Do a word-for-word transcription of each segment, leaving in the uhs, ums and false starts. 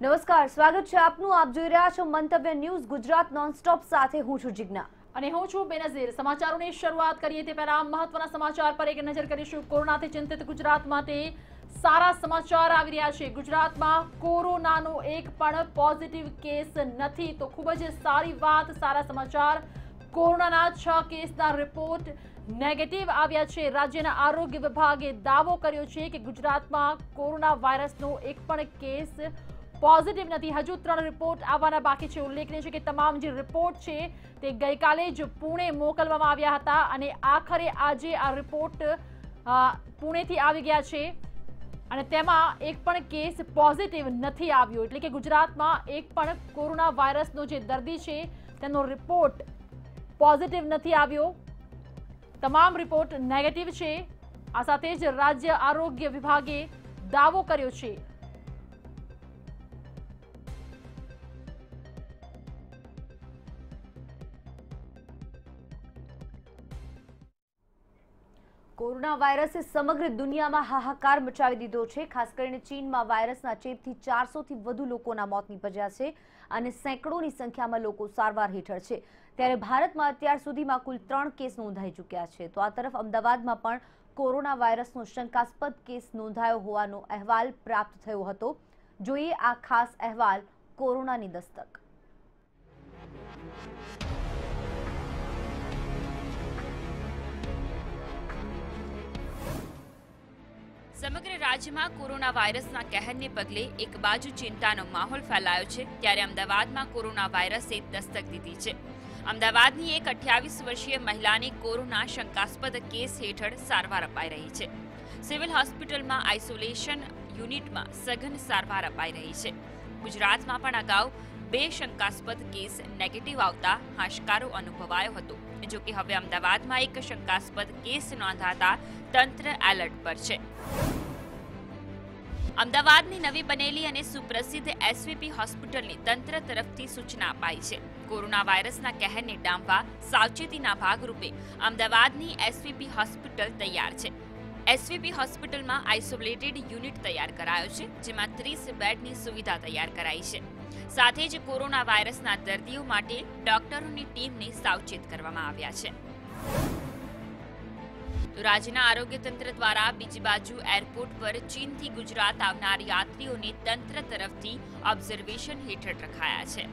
નમસ્કાર, સ્વાગત છે આપનું. આપ જોઈ રહ્યા છો મંતવ્ય ન્યૂઝ ગુજરાત નોનસ્ટોપ સાથે હું છું જિજ્ઞા અને હું છું બેનઝીર. સમાચારોની શરૂઆત કરીએ તે પહેલા મહત્વના સમાચાર પર એક નજર કરીશું. કોરોનાથી ચિંતિત ગુજરાત માટે સારા સમાચાર આવી રહ્યા છે. ગુજરાતમાં કોરોનાનો એક પણ પોઝિટિવ કેસ નથી, તો ખૂબ જ સારી વાત, સારા સમાચાર. કોરોનાના છ કેસના રિપોર્ટ નેગેટિવ આવ્યા છે. રાજ્યના આરોગ્ય વિભાગે દાવો કર્યો છે કે ગુજરાતમાં કોરોના વાયરસનો એક પણ કેસ પોઝિટિવ નથી. હજુ ત્રણ રિપોર્ટ આવવાના બાકી છે. ઉલ્લેખનીય છે કે તમામ જે રિપોર્ટ છે તે ગઈકાલે જ પુણે મોકલવામાં આવ્યા હતા અને આખરે આજે આ રિપોર્ટ પુણેથી આવી ગયા છે અને તેમાં એક પણ કેસ પોઝિટિવ નથી આવ્યો. એટલે કે ગુજરાતમાં એક પણ કોરોના વાયરસનો જે દર્દી છે તેનો રિપોર્ટ પોઝિટિવ નથી આવ્યો. તમામ રિપોર્ટ નેગેટિવ છે. આ સાથે જ રાજ્ય આરોગ્ય વિભાગે દાવો કર્યો છે. કોરોના વાયરસે સમગ્ર દુનિયામાં હાહાકાર મચાવી દીધો છે. ખાસ કરીને ચીનમાં વાયરસના ચેપથી ચારસો થી વધુ લોકોના મોત નીપજ્યા છે અને સેંકડોની સંખ્યામાં લોકો સારવાર હેઠળ છે. ત્યારે ભારતમાં અત્યાર સુધીમાં કુલ ત્રણ કેસ નોંધાઈ ચૂક્યા છે. તો આ તરફ અમદાવાદમાં પણ કોરોના વાયરસનો શંકાસ્પદ કેસ નોંધાયો હોવાનો અહેવાલ પ્રાપ્ત થયો હતો. જોઈએ આ ખાસ અહેવાલ કોરોનાની દસ્તક. સમગ્ર રાજ્યમાં કોરોના વાયરસના કહેરને પગલે એક બાજુ ચિંતાનો માહોલ ફેલાયો છે, ત્યારે અમદાવાદમાં કોરોના વાયરસે દસ્તક દીધી છે. અમદાવાદની એક અઠ્યાવીસ વર્ષીય મહિલાને કોરોના શંકાસ્પદ કેસ હેઠળ સારવાર અપાઈ રહી છે. સિવિલ હોસ્પિટલમાં આઇસોલેશન યુનિટમાં સઘન સારવાર અપાઈ રહી છે. ગુજરાતમાં પણ અગાઉ બે શંકાસ્પદ કેસ નેગેટિવ આવતા હાશકારો અનુભવાયો હતો. જો કે હવે અમદાવાદમાં એક શંકાસ્પદ કેસ નોંધાતા તંત્ર એલર્ટ પર છે. અમદાવાદની નવી બનેલી અને સુપ્રસિદ્ધ એસવીપી હોસ્પિટલની તંત્ર તરફથી સૂચના અપાઈ છે. કોરોના વાયરસના કહેરને ડામવા સાવચેતીના ભાગરૂપે અમદાવાદની એસવીપી હોસ્પિટલ તૈયાર છે. એસવીપી હોસ્પિટલમાં આઇસોલેટેડ યુનિટ તૈયાર કરાયો છે, જેમાં ત્રીસ બેડની સુવિધા તૈયાર કરાઈ છે. સાથે જ કોરોના વાયરસના દર્દીઓ માટે ડોક્ટરોની ટીમને સાવચેત કરવામાં આવ્યા છે. તો રાજ્યના આરોગ્ય તંત્ર દ્વારા બીજી બાજુ એરપોર્ટ પર ચીનથી ગુજરાત આવનાર યાત્રીઓને તંત્ર તરફથી ઓબ્ઝર્વેશન હેઠળ રખાયા છે.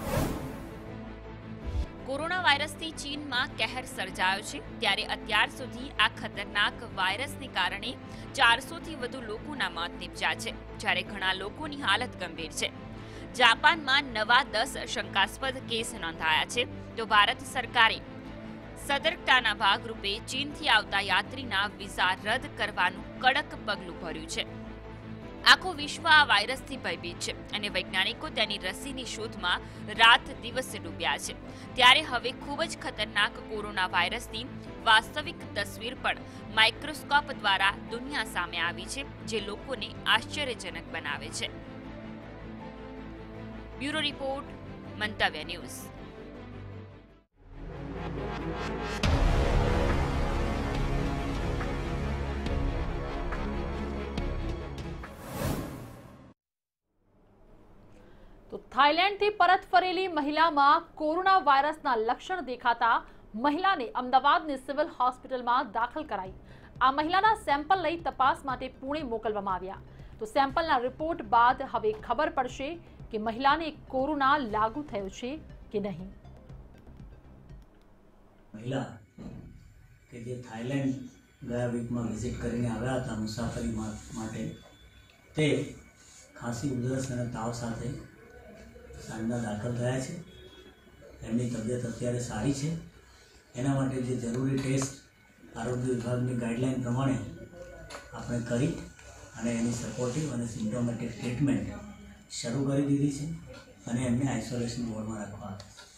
કોરોના વાયરસથી ચીનમાં કહેર સર્જાયો છે, ત્યારે અત્યાર સુધી આ ખતરનાક વાયરસને કારણે ચારસો થી વધુ લોકોના મોત નીપજ્યા છે, જ્યારે ઘણા લોકોની હાલત ગંભીર છે. જાપાનમાં નવા દસ શંકાસ્પદ કેસ નોંધાયા છે. તો ભારત સરકારે સતર્કતાના ભાગરૂપે ચીનથી આવતા યાત્રીના વિઝા રદ કરવાનું કડક પગલું ભર્યું છે. આખું વિશ્વ આ વાયરસથી ભયભીત છે અને વૈજ્ઞાનિકો તેની રસીની શોધમાં રાત દિવસ ડૂબ્યા છે. ત્યારે હવે ખૂબ જ ખતરનાક કોરોના વાયરસની વાસ્તવિક તસવીર પણ માઇક્રોસ્કોપ દ્વારા દુનિયા સામે આવી છે, જે લોકોને આશ્ચર્યજનક બનાવે છે. Bureau report, Mantavya news. તો થાઈલેન્ડથી પરત ફરેલી મહિલામાં કોરોના વાયરસના લક્ષણ દેખાતા મહિલાને અમદાવાદની સિવિલ હોસ્પિટલમાં દાખલ કરાઈ. આ મહિલાના સેમ્પલ લઈ તપાસ માટે પુણે મોકલવામાં આવ્યા. તો સેમ્પલના રિપોર્ટ બાદ હવે ખબર પડશે કે મહિલાને કોરોના લાગુ થયો છે કે નહીં. મહિલા કે જે થાઈલેન્ડ ગયા વીકમાં વિઝિટ કરીને આવ્યા હતા મુસાફરી માટે, તે ખાંસી, ઉધરસ અને તાવ સાથે સાંજના દાખલ થયા છે. એમની તબિયત અત્યારે સારી છે. એના માટે જે જરૂરી ટેસ્ટ આરોગ્ય વિભાગની ગાઈડલાઈન પ્રમાણે આપણે કરી અને એની સપોર્ટિવ અને સિમ્પ્ટોમેટિક ટ્રીટમેન્ટ શરૂ કરી દીધી છે અને એમને આઇસોલેશન વોર્ડમાં રાખવા.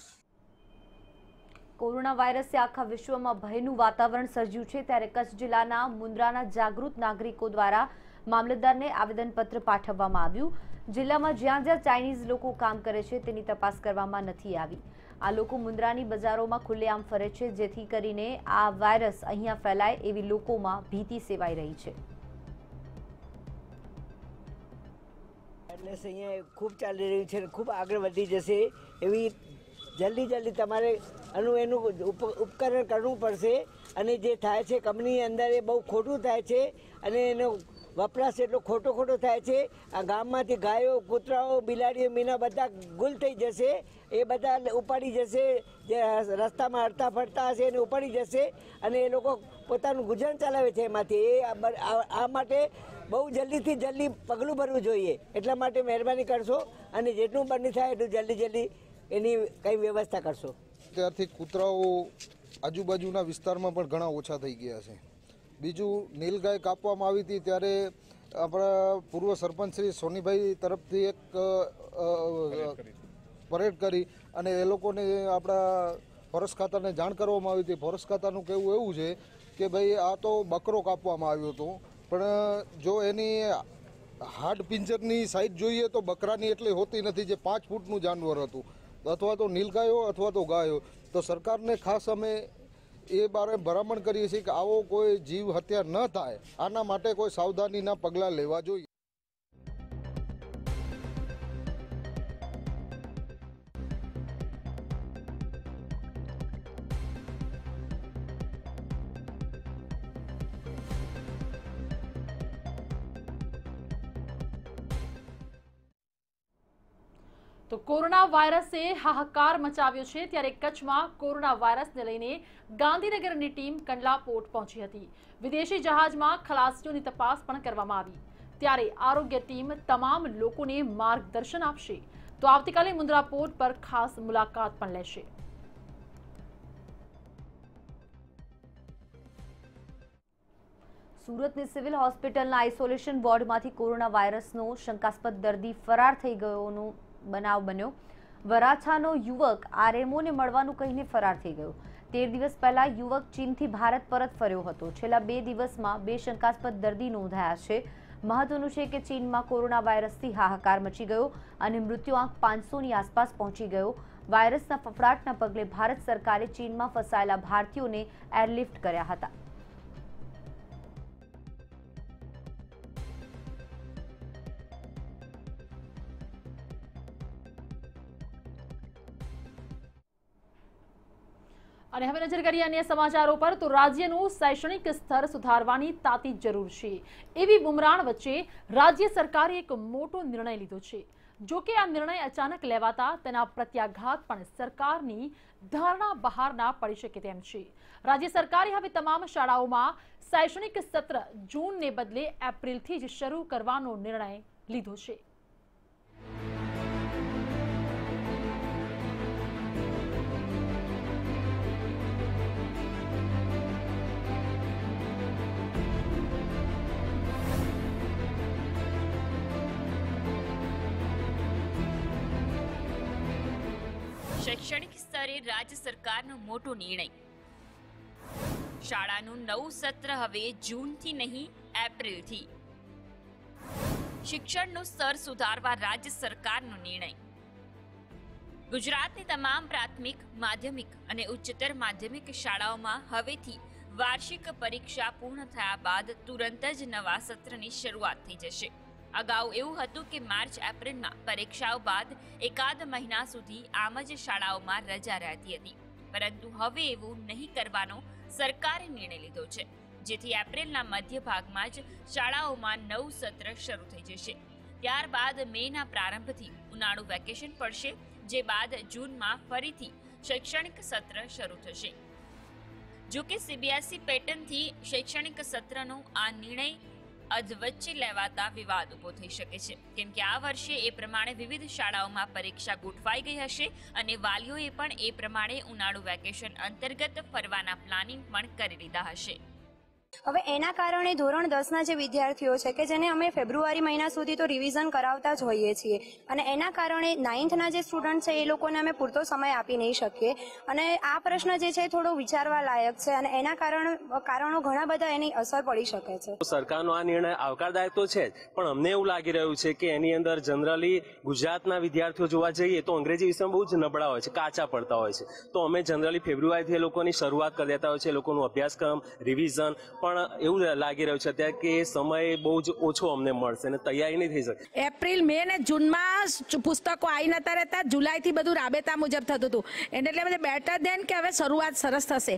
કોરોના વાયરસે આખા વિશ્વમાં ભયનું વાતાવરણ સર્જ્યું છે, ત્યારે કચ્છ જિલ્લાના મુન્દ્રાના જાગૃત નાગરિકો દ્વારા મામલતદારને આવેદનપત્ર પાઠવવામાં આવ્યું. જિલ્લામાં જ્યાં જ્યાં ચાઇનીઝ લોકો કામ કરે છે તેની તપાસ કરવામાં નથી આવી. આ લોકો મુન્દ્રાની બજારોમાં ખુલ્લેઆમ ફરે છે, જેથી કરીને આ વાયરસ અહીંયા ફેલાય એવી લોકોમાં ભીતિ સેવાઈ રહી છે. બિઝનેસ અહીંયા ખૂબ ચાલી રહ્યું છે, ખૂબ આગળ વધી જશે એવી જલ્દી જલ્દી તમારે આનું એનું ઉપકરણ કરવું પડશે. અને જે થાય છે કંપનીની અંદર એ બહુ ખોટું થાય છે અને એનો વપરાશ એટલો ખોટો ખોટો થાય છે. આ ગામમાંથી ગાયો, કૂતરાઓ, બિલાડીઓ, મીના બધા ગુલ થઈ જશે. એ બધા ઉપાડી જશે, જે રસ્તામાં હરતા ફરતા હશે એને ઉપાડી જશે અને એ લોકો પોતાનું ગુજરાન ચલાવે છે એમાંથી. એ આ માટે બહુ જલ્દીથી જલ્દી પગલું ભરવું જોઈએ. એટલા માટે મહેરબાની કરશો અને જેટલું બની થાય એટલું જલ્દી જલ્દી એની કંઈ વ્યવસ્થા કરશો. ત્યારથી કૂતરાઓ આજુબાજુના વિસ્તારમાં પણ ઘણા ઓછા થઈ ગયા છે. બીજું, નીલગાય કાપવામાં આવી હતી ત્યારે આપણા પૂર્વ સરપંચ શ્રી સોનીભાઈ તરફથી એક પરેડ કરી અને એ લોકોને આપણા ફોરેસ્ટ ખાતાને જાણ કરવામાં આવી હતી. ફોરેસ્ટ ખાતાનું કહેવું એવું છે કે ભાઈ આ તો બકરો કાપવામાં આવ્યો હતો, પણ જો એની હાડ પિંજરની સાઈઝ જોઈએ તો બકરાની એટલી હોતી નથી, જે પાંચ ફૂટનું જાનવર હતું, અથવા તો નીલગાયો અથવા તો ગાયો. તો સરકારને ખાસ અમે એ બારે ભલામણ કરીએ છીએ કે આવો કોઈ જીવ હત્યા ન થાય, આના માટે કોઈ સાવધાનીના પગલાં લેવા જોઈએ. તો કોરોના વાયરસે હાહાકાર મચાવ્યો છે, ત્યારે કચ્છમાં કોરોના વાયરસને લઈને ગાંધીનગરની ટીમ કંડલા પોર્ટ પહોંચી હતી. વિદેશી જહાજમાં ખલાસીઓની તપાસ પણ કરવામાં આવી. ત્યારે આરોગ્ય ટીમ તમામ લોકોને માર્ગદર્શન આપશે. તો આવતીકાલે મુન્દ્રા પોર્ટ પર ખાસ મુલાકાત પણ લેશે. સુરતની સિવિલ હોસ્પિટલના આઇસોલેશન વોર્ડમાંથી કોરોના વાયરસનો શંકાસ્પદ દર્દી ફરાર થઈ ગયોનો બનાવ બન્યો. વરાછાનો યુવક આરએમઓને મળવાનું કહીને ફરાર થઈ ગયો. તેર દિવસ પહેલા યુવક ચીનથી ભારત પરત ફર્યો હતો. છેલ્લા બે દિવસમાં બે શંકાસ્પદ દર્દી નોંધાયા છે. મહત્વનું છે કે ચીનમાં કોરોના વાયરસથી હાહાકાર મચી ગયો અને મૃત્યુઆંક પાંચસોની આસપાસ પહોંચી ગયો. વાયરસના ફફડાટના પગલે ભારત સરકારે ચીનમાં ફસાયેલા ભારતીયોને એરલિફ્ટ કર્યા હતા. અને હવે નજર કરીએ અન્ય સમાચારો પર. તો રાજ્યનું શૈક્ષણિક સ્તર સુધારવાની તાતી જરૂર છે એવી બુમરાણ વચ્ચે રાજ્ય સરકારે એક મોટો નિર્ણય લીધો છે. જો કે આ નિર્ણય અચાનક લેવાતા તેના પ્રત્યાઘાત પણ સરકારની ધારણા બહારના પડી શકે તેમ છે. રાજ્ય સરકારે હવે તમામ શાળાઓમાં શૈક્ષણિક સત્ર જૂનને બદલે એપ્રિલથી જ શરૂ કરવાનો નિર્ણય લીધો છે. શૈક્ષણિક સ્તરે રાજ્ય સરકારનો મોટો નિર્ણય. શાળાનું નવું સત્ર હવે જૂનથી નહીં એપ્રિલથી. શિક્ષણનું સ્તર સુધારવા રાજ્ય સરકારનો નિર્ણય. ગુજરાતની તમામ પ્રાથમિક, માધ્યમિક અને ઉચ્ચતર માધ્યમિક શાળાઓમાં હવેથી વાર્ષિક પરીક્ષા પૂર્ણ થયા બાદ તુરંત જ નવા સત્રની શરૂઆત થઈ જશે. અગાઉ એવું હતું કે માર્ચ એપ્રિલમાં પરીક્ષાઓ બાદ એકાદ મહિના સુધી આમ જ શાળાઓમાં રજા રહેતી હતી, પરંતુ હવે એવું નહીં કરવાનો સરકારે નિર્ણય લીધો છે, જેથી એપ્રિલના મધ્ય ભાગમાં જ શાળાઓમાં નવું સત્ર શરૂ થઈ જશે. ત્યારબાદ મેના પ્રારંભથી ઉનાળુ વેકેશન પડશે, જે બાદ જૂનમાં ફરીથી શૈક્ષણિક સત્ર શરૂ થશે. જો કે સીબીએસઈ પેટર્નથી શૈક્ષણિક સત્રનો આ નિર્ણય અધવચ્ચે લેવાતા વિવાદ ઉભો થઈ શકે છે, કેમ કે આ વર્ષે એ પ્રમાણે વિવિધ શાળાઓમાં પરીક્ષા ગોઠવાઈ ગઈ હશે અને વાલીઓએ પણ એ પ્રમાણે ઉનાળુ વેકેશન અંતર્ગત ફરવાના પ્લાનિંગ પણ કરી લીધા હશે. હવે એના કારણે ધોરણ દસના જે વિદ્યાર્થીઓ છે કે જેને અમે ફેબ્રુઆરી મહિના સુધી તો રિવિઝન કરાવતા જ હોઈએ છીએ, અને એના કારણે નાઇન્થના જે સ્ટુડન્ટ છે એ લોકોને અમે પૂરતો સમય આપી નહીં શકીએ, અને આ પ્રશ્ન જે છે થોડો વિચારવા લાયક છે અને એના કારણ કારણો ઘણા બધા એની અસર પડી શકે છે. સરકારનો આ નિર્ણય આવકારદાયક તો છે જ, પણ અમને એવું લાગી રહ્યું છે કે એની અંદર જનરલી ગુજરાતના વિદ્યાર્થીઓ જોવા જઈએ તો અંગ્રેજી વિષયમાં બહુ જ નબળા હોય છે, કાચા પડતા હોય છે. તો અમે જનરલી ફેબ્રુઆરીથી એ લોકોની શરૂઆત કરી દેતા હોય છે, એ લોકોનું અભ્યાસક્રમ, રિવિઝન પણ એવું લાગી રહ્યું છે અત્યારે કે સમય બહુ જ ઓછો અમને મળશે અને તૈયારી નહીં થઈ શકે. એપ્રિલ મે ને જૂનમાં પુસ્તકો આવી નતા રહેતા, જુલાઈથી બધું રાબેતા મુજબ થતું હતું, એટલે બધે બેટર દેન કે હવે શરૂઆત સરસ થશે.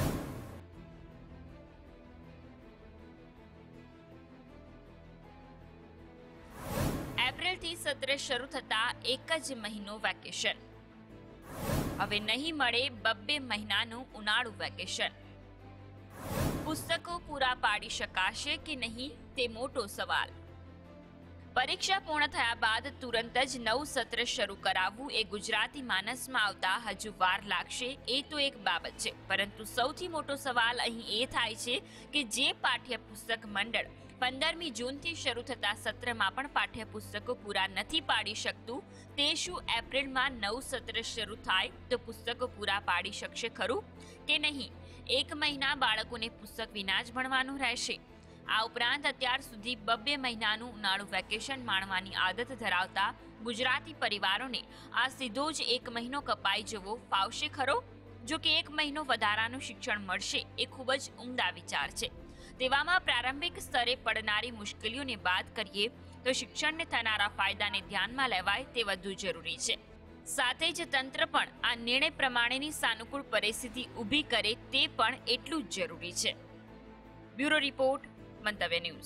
એપ્રિલથી સત્ર શરૂ થતા એક જ મહિનો વેકેશન. હવે નહીં મળે બબ્બે મહિનાનું ઉનાળુ વેકેશન. પુસ્તકો પૂરા પાડી શકાશે કે નહીં તે મોટો સવાલ. પરીક્ષા પૂર્ણ થયા બાદ તુરંત જ નવું સત્ર શરૂ કરાવવું એ ગુજરાતી માનસમાં આવતા હજુ વાર લાગશે એ તો એક બાબત છે, પરંતુ સૌથી મોટો સવાલ અહીં એ થાય છે કે જે પાઠ્યપુસ્તક મંડળ પંદરમી જૂનથી શરૂ થતા સત્રમાં પણ પાઠ્યપુસ્તકો પૂરા નથી પાડી શકતું, તે શું એપ્રિલમાં નવું સત્ર શરૂ થાય તો પુસ્તકો પૂરા પાડી શકશે ખરું કે નહીં? એક મહિના બાળકોને પુસ્તક વિના જ ભણવાનું રહેશે. આ ઉપરાંત અત્યાર સુધી બબ્બે મહિનાનું ઉનાળુ વેકેશન માણવાની આદત ધરાવતા ગુજરાતી પરિવારોને આ સીધો જ એક મહિનો કપાઈ જવો ફાવશે ખરો? જો કે એક મહિનો વધારાનું શિક્ષણ મળશે એ ખૂબ જ ઉમદા વિચાર છે. તેવામાં પ્રારંભિક સ્તરે પડનારી મુશ્કેલીઓને બાદ કરીએ તો શિક્ષણને થનારા ફાયદાને ધ્યાનમાં લેવાય તે વધુ જરૂરી છે. સાથે જ તંત્ર પણ આ નિર્ણય પ્રમાણેની સાનુકૂળ પરિસ્થિતિ ઊભી કરે તે પણ એટલું જ જરૂરી છે. Bureau report, Mantavya news.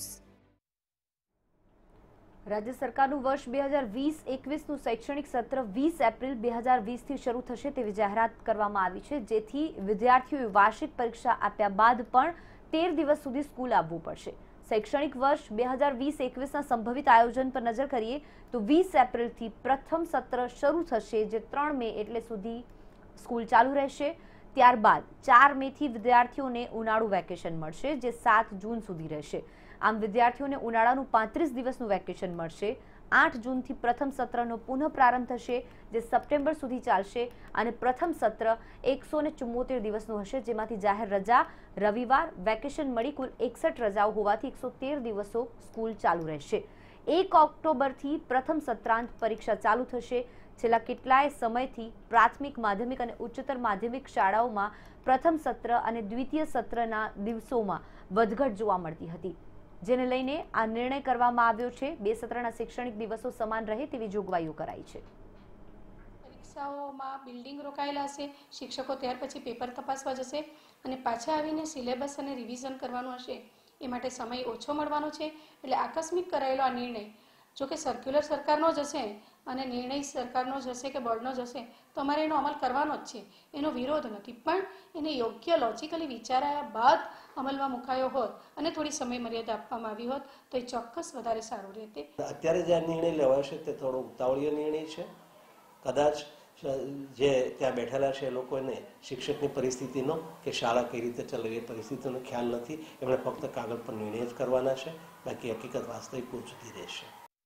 રાજ્ય સરકારનું વર્ષ બે હજાર વીસ એકવીસનું શૈક્ષણિક સત્ર વીસ એપ્રિલ બે હજાર વીસથી શરૂ થશે તેવી જાહેરાત કરવામાં આવી છે, જેથી વિદ્યાર્થીઓએ વાર્ષિક પરીક્ષા આપ્યા બાદ પણ તેર દિવસ સુધી સ્કૂલ આવવું પડશે. શૈક્ષણિક વર્ષ બે હજાર વીસ એકવીસના સંભવિત આયોજન પર નજર કરીએ તો વીસ એપ્રિલથી પ્રથમ સત્ર શરૂ થશે, જે ત્રણ મે એટલે સુધી સ્કૂલ ચાલુ રહેશે. ત્યારબાદ ચાર મેથી વિદ્યાર્થીઓને ઉનાળુ વેકેશન મળશે, જે સાત જૂન સુધી રહેશે. આમ વિદ્યાર્થીઓને ઉનાળાનું પાંત્રીસ દિવસનું વેકેશન મળશે. આઠ જૂનથી પ્રથમ સત્રનો પુનઃ પ્રારંભ થશે, જે સપ્ટેમ્બર સુધી ચાલશે અને પ્રથમ સત્ર એકસો ને ચુમ્મોતેર દિવસનું હશે, જેમાંથી જાહેર રજા, રવિવાર, વેકેશન મળી કુલ એકસઠ રજાઓ હોવાથી એકસો તેર દિવસો સ્કૂલ ચાલુ રહેશે. એક ઓક્ટોબરથી પ્રથમ સત્રાંત પરીક્ષા ચાલુ થશે. છેલ્લા કેટલાય સમયથી પ્રાથમિક, માધ્યમિક અને ઉચ્ચતર માધ્યમિક શાળાઓમાં પ્રથમ સત્ર અને દ્વિતીય સત્રના દિવસોમાં વધઘટ જોવા મળતી હતી, જેને લઈને આ નિર્ણય કરવામાં આવ્યો છે. બે સત્રના શૈક્ષણિક દિવસો સમાન રહે તેવી જોગવાઈઓ કરાઈ છે. પરીક્ષાઓમાં બિલ્ડિંગ રોકાયેલા હશે, શિક્ષકો ત્યાર પછી પેપર તપાસવા જશે અને પાછા આવીને સિલેબસ અને રિવિઝન કરવાનું હશે. એ માટે સમય ઓછો મળવાનો છે, એટલે આકસ્મિક કરાયેલો આ નિર્ણય, જો કે સર્ક્યુલર સરકારનો જ હશે અને નિર્ણય સરકારનો જ હશે કે બોર્ડનો જ હશે, તો અમારે એનો અમલ કરવાનો જ છે, એનો વિરોધ નથી, પણ એને યોગ્ય લોજિકલી વિચારાયા બાદ અમલમાં મુકાયો હોત અને થોડી સમય મર્યાદા આપવામાં આવી હોત તો એ ચોક્કસ વધારે સારું રહેતે. અત્યારે જે નિર્ણય લેવાયો છે તે થોડો ઉતાવળીય નિર્ણય છે. કદાચ જે ત્યાં બેઠેલા છે એ લોકોને શિક્ષકની પરિસ્થિતિનો કે શાળા કઈ રીતે ચાલે એ પરિસ્થિતિનો ખ્યાલ નથી. એમણે ફક્ત કાગળ પર નિર્ણય જ કરવાના છે, બાકી હકીકત વાસ્તવિક પહોંચતી રહેશે.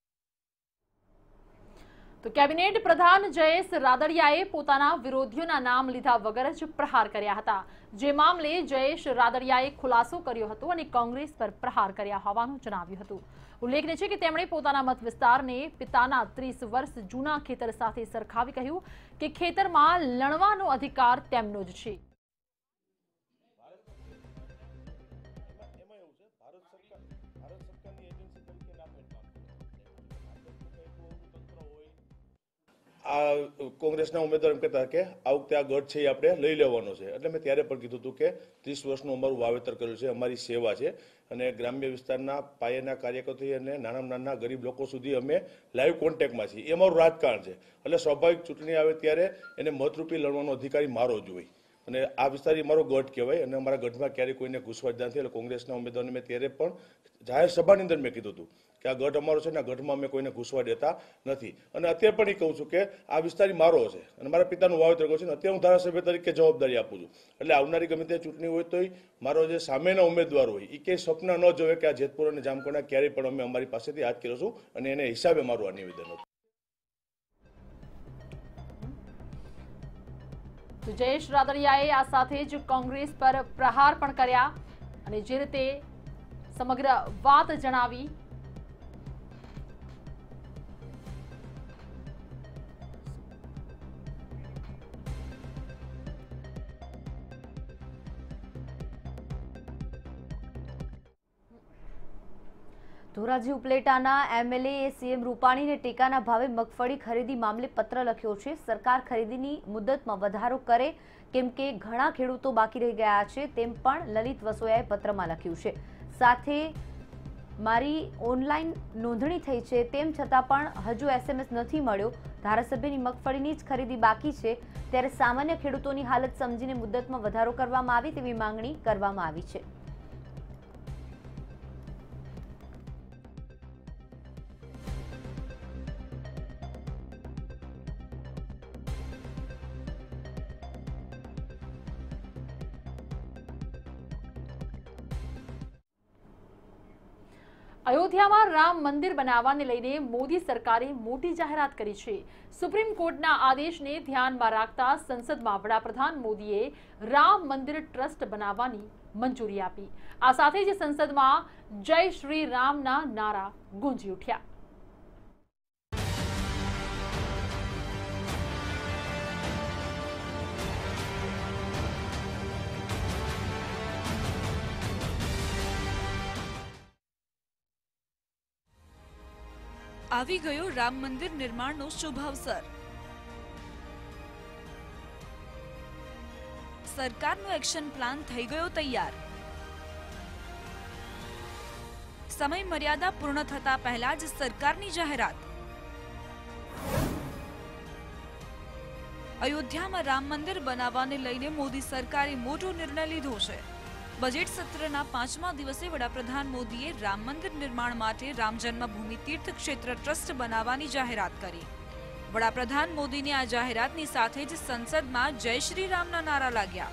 તો કેબિનેટ પ્રધાન જયેશ રાદડિયાએ પોતાના વિરોધીઓના નામ લીધા વગર જ પ્રહાર કર્યા હતા, જે મામલે જયેશ રાદડિયાએ ખુલાસો કર્યો હતો અને કોંગ્રેસ પર પ્રહાર કર્યા હોવાનું જણાવ્યું હતું. ઉલ્લેખનીય છે કે તેમણે પોતાના મત વિસ્તારને પિતાના ત્રીસ વર્ષ જૂના ખેતર સાથે સરખાવી કહ્યું કે ખેતરમાં લણવાનો અધિકાર તેમનો જ છે. આ કોંગ્રેસના ઉમેદવાર એમ કહેતા કે આ વખતે આ ગઢ છે એ આપણે લઈ લેવાનો છે, એટલે મેં ત્યારે પણ કીધું હતું કે ત્રીસ વર્ષનું અમારું વાવેતર કર્યું છે, અમારી સેવા છે અને ગ્રામ્ય વિસ્તારના પાયાના કાર્યકર્તાથી અને નાના નાના ગરીબ લોકો સુધી અમે લાઈવ કોન્ટેક્ટમાં છીએ. એ અમારું રાજકારણ છે, એટલે સ્વાભાવિક ચૂંટણી આવે ત્યારે એને મતરૂપી લડવાનો અધિકારી મારો જ હોય અને આ વિસ્તાર મારો ગઢ કહેવાય અને અમારા ગઢમાં ક્યારેય કોઈને ઘૂસવા જ નથી. એટલે કોંગ્રેસના ઉમેદવારને મેં ત્યારે પણ જાહેર સભાની અંદર મેં કીધું હતું કે આ ગઢ અમારો છે ને આ ગઢમાં અમે કોઈને ઘૂસવા દેતા નથી અને અત્યારે પણ એ કહું છું કે આ વિસ્તાર મારો છે અને મારા પિતાનું વાવેતર કર્યું છે ને અત્યારે હું ધારાસભ્ય તરીકે જવાબદારી આપું છું. એટલે આવનારી ગમે તે ચૂંટણી હોય તો મારો જે સામેના ઉમેદવાર હોય એ કંઈ સપના ન જોવે કે આ જેતપુર અને જામકંડોરણા ક્યારેય પણ અમે અમારી પાસેથી હાથ કર્યો છું અને એને હિસાબે મારું આ નિવેદન હતું. તો જયેશ રાદડિયાએ આ સાથે જ કોંગ્રેસ પર પ્રહાર પણ કર્યા અને જે રીતે સમગ્ર વાત જણાવી. ધોરાજી ઉપલેટાના એમએલએ સીએમ રૂપાણીને ટેકાના ભાવે મગફળી ખરીદી મામલે પત્ર લખ્યો છે। સરકાર ખરીદીની મુદતમાં વધારો કરે કેમ કે ઘણા ખેડૂતો બાકી રહી ગયા છે તેમ પણ લલિત વસોયાએ પત્રમાં લખ્યું છે। સાથે મારી ઓનલાઈન નોંધણી થઈ છે તેમ છતાં પણ હજુ એસએમએસ નથી મળ્યો। ધારાસભ્યની મગફળીની જ ખરીદી બાકી છે ત્યારે સામાન્ય ખેડૂતોની હાલત સમજીને મુદતમાં વધારો કરવામાં આવે તેવી માંગણી કરવામાં આવી છે। અયોધ્યામાં રામ મંદિર બનાવવાને લઈને મોદી સરકારે મોટી જાહેરાત કરી છે। સુપ્રીમ કોર્ટના આદેશને ધ્યાનમાં રાખતા સંસદમાં વડાપ્રધાન મોદીએ રામ મંદિર ટ્રસ્ટ બનાવવાની મંજૂરી આપી। આ સાથે જ સંસદમાં જય શ્રી રામના નારા ગુંજી ઉઠ્યા। આવી ગયો રામ મંદિર નિર્માણનો શુભ અવસર। સરકારનો એક્શન પ્લાન થઈ ગયો તૈયાર। સમય મર્યાદા પૂર્ણ થતા પહેલા જ સરકારની જાહેરાત। અયોધ્યામાં રામ મંદિર બનાવવાને લઈને મોદી સરકારે મોટો નિર્ણય લીધો છે। બજેટ સત્રના પાંચમા દિવસે વડાપ્રધાન મોદીએ રામ મંદિર નિર્માણ માટે રામ જન્મભૂમિ તીર્થ ક્ષેત્ર ટ્રસ્ટ બનાવવાની જાહેરાત કરી। વડાપ્રધાન મોદીની આ જાહેરાતની સાથે જ સંસદમાં જય શ્રી રામના નારા लाग्યા।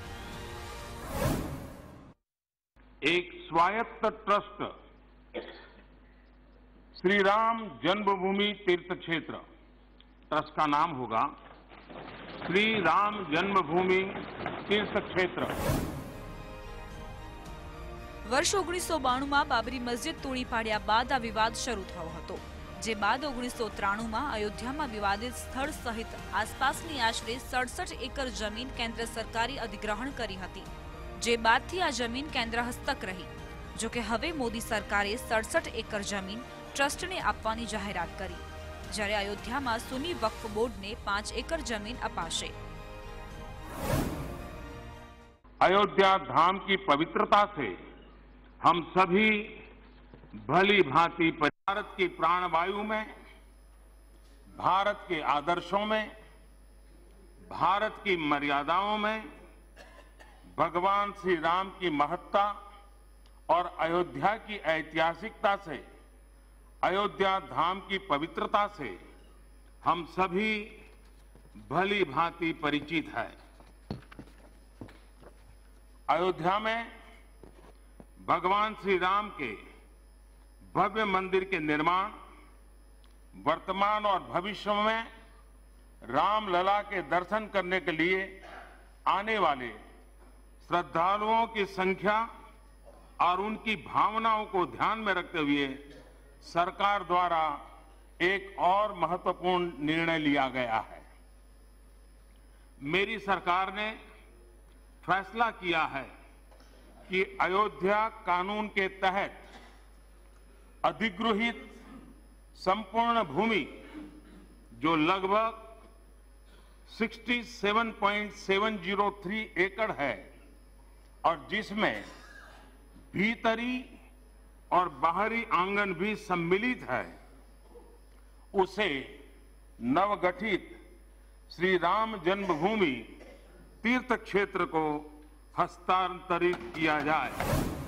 एक स्वायत्त ट्रस्ट श्री राम जन्मभूमि तीर्थ क्षेत्र ट्रस्ट का नाम होगा श्री राम जन्मभूमि तीर्थ क्षेत्र। વર્ષ ઓગણીસો બાણું માં બાબરી મસ્જિદ તોડી પાડ્યા બાદ આ વિવાદ શરૂ થયો હતો, જે બાદ ઓગણીસો ત્રાણું માં અયોધ્યામાં વિવાદિત સ્થળ સહિત આસપાસની આશરે સડસઠ એકર જમીન કેન્દ્ર સરકારે અધિગ્રહણ કરી હતી, જે બાદથી આ જમીન કેન્દ્ર હસ્તક રહી। જો કે હવે મોદી સરકારે સડસઠ એકર જમીન ટ્રસ્ટને આપવાની જાહેરાત કરી, જ્યારે અયોધ્યામાં સુન્ની વક્ફ બોર્ડને પાંચ એકર જમીન અપાશે। अयोध्या धाम की पवित्रता से हम सभी भली भांति भारत की प्राणवायु में, भारत के आदर्शों में, भारत की मर्यादाओं में भगवान श्री राम की महत्ता और अयोध्या की ऐतिहासिकता से, अयोध्या धाम की पवित्रता से हम सभी भली भांति परिचित है। अयोध्या में भगवान श्री राम के भव्य मंदिर के निर्माण वर्तमान और भविष्य में रामलला के दर्शन करने के लिए आने वाले श्रद्धालुओं की संख्या और उनकी भावनाओं को ध्यान में रखते हुए सरकार द्वारा एक और महत्वपूर्ण निर्णय लिया गया है। मेरी सरकार ने फैसला किया है कि अयोध्या कानून के तहत अधिगृहित संपूर्ण भूमि जो लगभग सड़सठ पॉइंट सात शून्य तीन एकड़ है और जिसमें भीतरी और बाहरी आंगन भी सम्मिलित है, उसे नवगठित श्री राम जन्मभूमि तीर्थ क्षेत्र को हस्तांतरित किया जाए।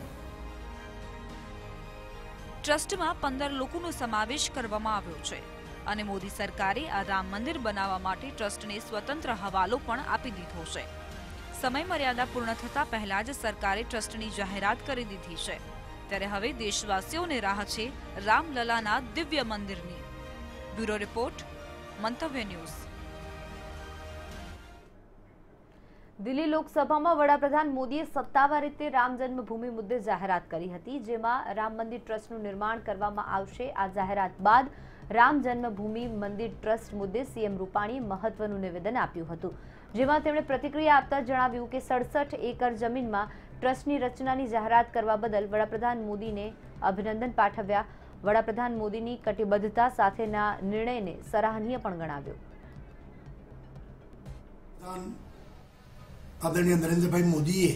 ટ્રસ્ટમાં પંદર લોકોનો સમાવેશ કરવામાં આવ્યો છે અને મોદી સરકારે આ રામ મંદિર બનાવવા માટે ટ્રસ્ટને સ્વતંત્ર હવાલો પણ આપી દીધો છે। સમય મર્યાદા પૂર્ણ થતા પહેલા જ સરકારે ટ્રસ્ટની જાહેરાત કરી દીધી છે, ત્યારે હવે દેશવાસીઓને રાહ છે રામલલાના દિવ્ય મંદિરની। Bureau report, Mantavya news. Delhi લોકસભામાં વડાપ્રધાન મોદીએ સત્તાવાર રીતે રામ જન્મભૂમિ મુદ્દે જાહેરાત કરી હતી, જેમાં રામ મંદિર ટ્રસ્ટનું નિર્માણ કરવામાં આવશે। આ જાહેરાત બાદ રામ જન્મભૂમિ મંદિર ટ્રસ્ટ મુદ્દે સીએમ રૂપાણીએ મહત્વનું નિવેદન આપ્યું હતું, જેમાં તેમણે પ્રતિક્રિયા આપતા જણાવ્યું કે સડસઠ એકર જમીનમાં ટ્રસ્ટની રચનાની જાહેરાત કરવા બદલ વડાપ્રધાન મોદીને અભિનંદન પાઠવ્યા. વડાપ્રધાન મોદીની કટિબદ્ધતા સાથેના નિર્ણયને સરાહનીય પણ ગણાવ્યો. આદરણીય નરેન્દ્રભાઈ મોદીએ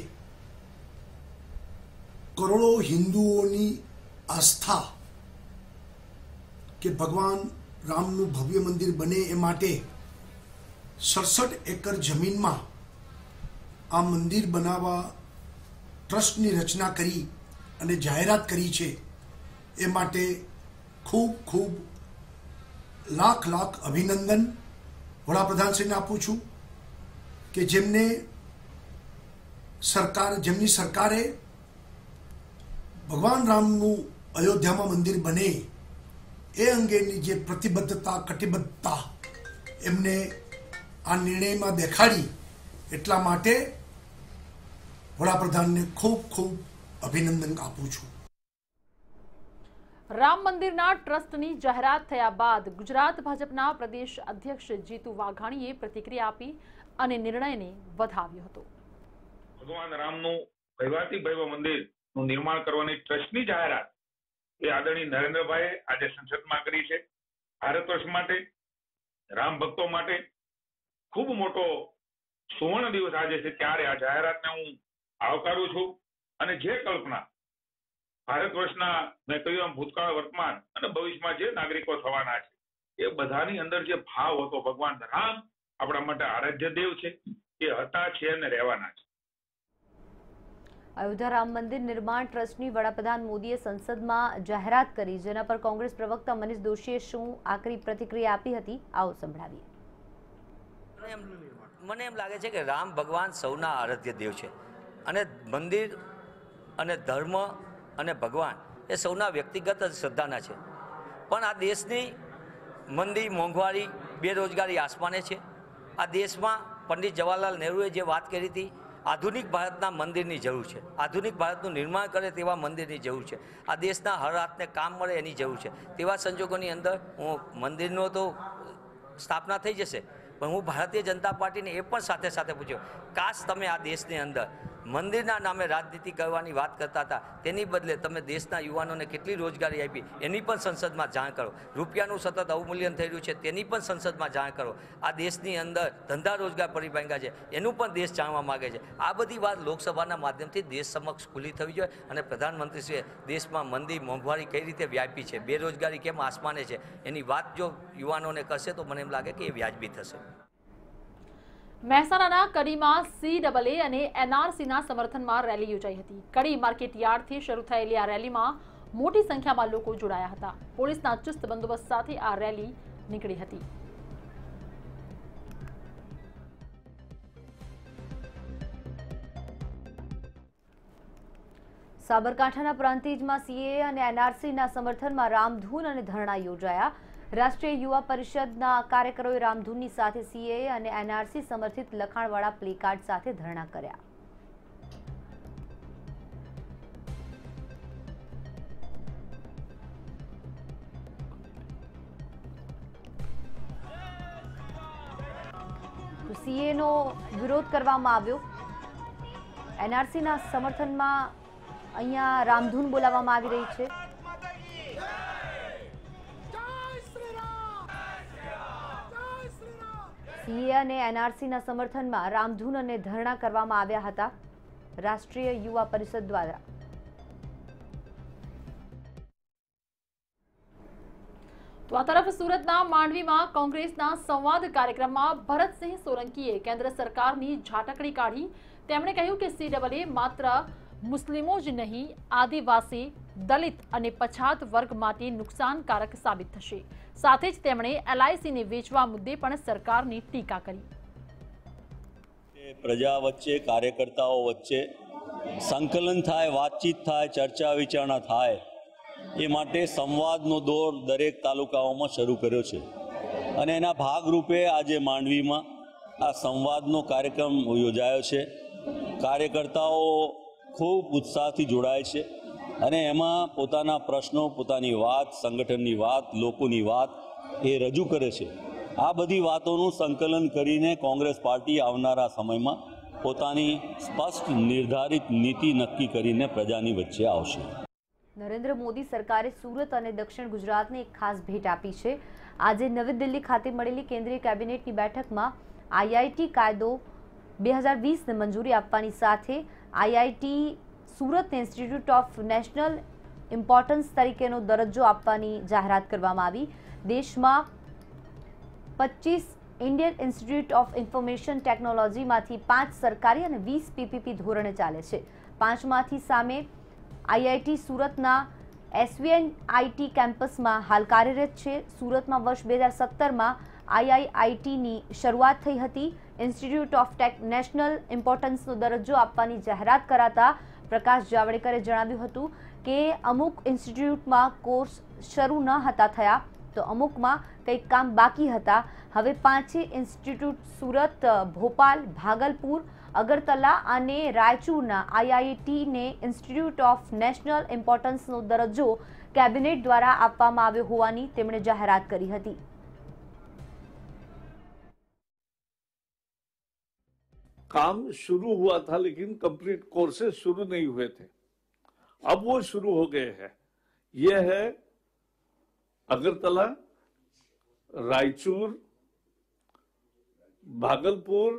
કરોડો હિન્દુઓની આસ્થા કે ભગવાન રામનું ભવ્ય મંદિર બને એ માટે સડસઠ એકર જમીનમાં આ મંદિર બનાવવા ટ્રસ્ટની રચના કરી અને જાહેરાત કરી છે. એ માટે ખૂબ ખૂબ લાખ લાખ અભિનંદન વડાપ્રધાનશ્રીને આપું છું કે જેમને સરકાર જેમની સરકારે ભગવાન રામનું અયોધ્યામાં મંદિર બને એ અંગેની જે પ્રતિબદ્ધતા કટિબદ્ધતા એમને આ નિર્ણયમાં દેખાડી, એટલા માટે વડાપ્રધાનને ખૂબ ખૂબ અભિનંદન આપું છું. રામ મંદિરના ટ્રસ્ટની જાહેરાત થયા બાદ ગુજરાત ભાજપના પ્રદેશ અધ્યક્ષ જીતુ વાઘાણીએ પ્રતિક્રિયા આપી અને નિર્ણયને વધાવ્યો હતો. ભગવાન રામનું ભવ્યાતિ ભવ્ય મંદિરનું નિર્માણ કરવાની ટ્રસ્ટની જાહેરાત એ આદરણીય નરેન્દ્રભાઈએ આજે સંસદમાં કરી છે. ભારત વર્ષ માટે, રામ ભક્તો માટે ખૂબ મોટો સુવર્ણ દિવસ આજે છે. ત્યારે આ જાહેરાતને હું આવકારું છું અને જે કલ્પના ભારત વર્ષના મેં કહ્યું ભૂતકાળ, વર્તમાન અને ભવિષ્યમાં જે નાગરિકો થવાના છે એ બધાની અંદર જે ભાવ હતો, ભગવાન રામ આપણા માટે આરાધ્ય દેવ છે, એ હતા, છે અને રહેવાના છે. અયોધ્યા રામ મંદિર નિર્માણ ટ્રસ્ટની વડાપ્રધાન મોદીએ સંસદમાં જાહેરાત કરી, જેના પર કોંગ્રેસ પ્રવક્તા મનીષ દોશીએ શું આકરી પ્રતિક્રિયા આપી હતી, આવો સંભળાવીએ. મને એમ લાગે છે કે રામ ભગવાન સૌના આરાધ્ય દેવ છે અને મંદિર અને ધર્મ અને ભગવાન એ સૌના વ્યક્તિગત શ્રદ્ધાના છે. પણ આ દેશની મંદી, મોંઘવારી, બેરોજગારી આસમાને છે. આ દેશમાં પંડિત જવાહરલાલ નહેરુએ જે વાત કરી હતી, આધુનિક ભારતના મંદિરની જરૂર છે, આધુનિક ભારતનું નિર્માણ કરે તેવા મંદિરની જરૂર છે, આ દેશના હર હાથને કામ મળે એની જરૂર છે. તેવા સંજોગોની અંદર હું મંદિરનો તો સ્થાપના થઈ જશે, પણ હું ભારતીય જનતા પાર્ટીને એ પણ સાથે સાથે પૂછ્યો, કાશ તમે આ દેશની અંદર મંદિરના નામે રાજનીતિ કરવાની વાત કરતા હતા, તેની બદલે તમે દેશના યુવાનોને કેટલી રોજગારી આપી એની પણ સંસદમાં જાણ કરો. રૂપિયાનું સતત અવમૂલ્યન થઈ રહ્યું છે તેની પણ સંસદમાં જાણ કરો. આ દેશની અંદર ધંધા રોજગાર પડી ભાંગ્યા છે એનું પણ દેશ જાણવા માગે છે. આ બધી વાત લોકસભાના માધ્યમથી દેશ સમક્ષ ખુલ્લી થવી જોઈએ અને પ્રધાનમંત્રીશ્રીએ દેશમાં મંદી, મોંઘવારી કઈ રીતે વ્યાપી છે, બેરોજગારી કેમ આસમાને છે એની વાત જો યુવાનોને કરશે તો મને એમ લાગે કે એ વ્યાજબી થશે. મહેસાણાના કડીમાં સી ડબલ એ અને એનઆરસીના સમર્થનમાં રેલી યોજાઈ હતી. કડી માર્કેટ યાર્ડથી શરૂ થયેલી આ રેલીમાં મોટી સંખ્યામાં લોકો જોડાયા હતા. પોલીસના ચુસ્ત બંદોબસ્ત સાથે આ રેલી નીકળી હતી. સાબરકાંઠાના પ્રાંતિજમાં સીએ અને એનઆરસીના સમર્થનમાં રામધૂન અને ધરણા યોજાયા. રાષ્ટ્રીય યુવા પરિષદના કાર્યકરોએ રામધૂનની સાથે સીએ અને એનઆરસી સમર્થિત લખાણવાળા પ્લેકાર્ડ સાથે ધરણા કર્યા. સીએનો વિરોધ કરવામાં આવ્યો. એનઆરસીના સમર્થનમાં અહીંયા રામધૂન બોલાવવામાં આવી રહી છે. સીએ અને એનઆરસીના સમર્થનમાં રામધૂન અને ધરણા કરવામાં આવ્યા હતા રાષ્ટ્રીય યુવા પરિષદ દ્વારા. તો આ તરફ સુરતના માંડવીમાં કોંગ્રેસના સંવાદ કાર્યક્રમમાં ભરતસિંહ સોલંકીએ કેન્દ્ર સરકારની ઝાટકડી કાઢી. તેમણે કહ્યું કે સી ડબલ એ માત્ર મુસ્લિમો જ નહીં, આદિવાસી, દલિત અને પછાત વર્ગ માટે નુકસાનકારક સાબિત થશે. સાથે જ તેમણે એલઆઈસીને વેચવા મુદ્દે પણ સરકારની ટીકા કરી. પ્રજા વચ્ચે, કાર્યકર્તાઓ વચ્ચે સંકલન થાય, વાતચીત થાય, ચર્ચા વિચારણા થાય એ માટે સંવાદનો દોર દરેક તાલુકાઓમાં શરૂ કર્યો છે અને એના ભાગરૂપે આજે માંડવીમાં આ સંવાદનો કાર્યક્રમ યોજાયો છે. કાર્યકર્તાઓ ખૂબ ઉત્સાહથી જોડાય છે અને એમાં પોતાના પ્રશ્નો, પોતાની વાત, સંગઠનની વાત, લોકોની વાત એ રજૂ કરે છે. આ બધી વાતોનું સંકલન કરીને કોંગ્રેસ પાર્ટી આવનારા સમયમાં પોતાની સ્પષ્ટ નિર્ધારિત નીતિ નક્કી કરીને પ્રજાની વચ્ચે આવશે. નરેન્દ્ર મોદી સરકારે સુરત અને દક્ષિણ ગુજરાતને એક ખાસ ભેટ આપી છે. આજે નવી દિલ્હી ખાતે મળેલી કેન્દ્રીય કેબિનેટની બેઠકમાં આઈઆઈટી કાયદો બે હજાર વીસને મંજૂરી આપવાની સાથે આઈઆઈટી સુરતને ઇન્સ્ટિટ્યૂટ ઓફ નેશનલ ઇમ્પોર્ટન્સ તરીકેનો દરજ્જો આપવાની જાહેરાત કરવામાં આવી. દેશમાં પચીસ ઇન્ડિયન ઇન્સ્ટિટ્યૂટ ઓફ ઇન્ફોર્મેશન ટેકનોલોજીમાંથી પાંચ સરકારી અને વીસ પીપીપી ધોરણે ચાલે છે. પાંચમાંથી સામે આઈઆઈટી સુરતના એસવીએનઆઈટી કેમ્પસમાં હાલ કાર્યરત છે. સુરતમાં વર્ષ બે હજાર સત્તરમાં આઈઆઈઆઈટીની શરૂઆત થઈ હતી. ઇન્સ્ટિટ્યૂટ ઓફ ટેક નેશનલ ઇમ્પોર્ટન્સનો દરજ્જો આપવાની જાહેરાત કરાતા પ્રકાશ જાવડેકરે જણાવ્યું હતું કે અમુક ઇન્સ્ટિટ્યૂટમાં કોર્સ શરૂ ન હતા થયા તો અમુકમાં કંઈક કામ બાકી હતા. હવે પાંચે ઇન્સ્ટિટ્યૂટ સુરત, ભોપાલ, ભાગલપુર, અગરતલા અને રાયચુરના આઈઆઈટીને ઇન્સ્ટિટ્યૂટ ઓફ નેશનલ ઇમ્પોર્ટન્સનો દરજ્જો કેબિનેટ દ્વારા આપવામાં આવ્યો હોવાની તેમણે જાહેરાત કરી હતી. काम शुरू हुआ था लेकिन कंप्लीट कोर्सेज शुरू नहीं हुए थे. अब वो शुरू हो गए हैं. ये है अगरतला, रायचूर, भागलपुर,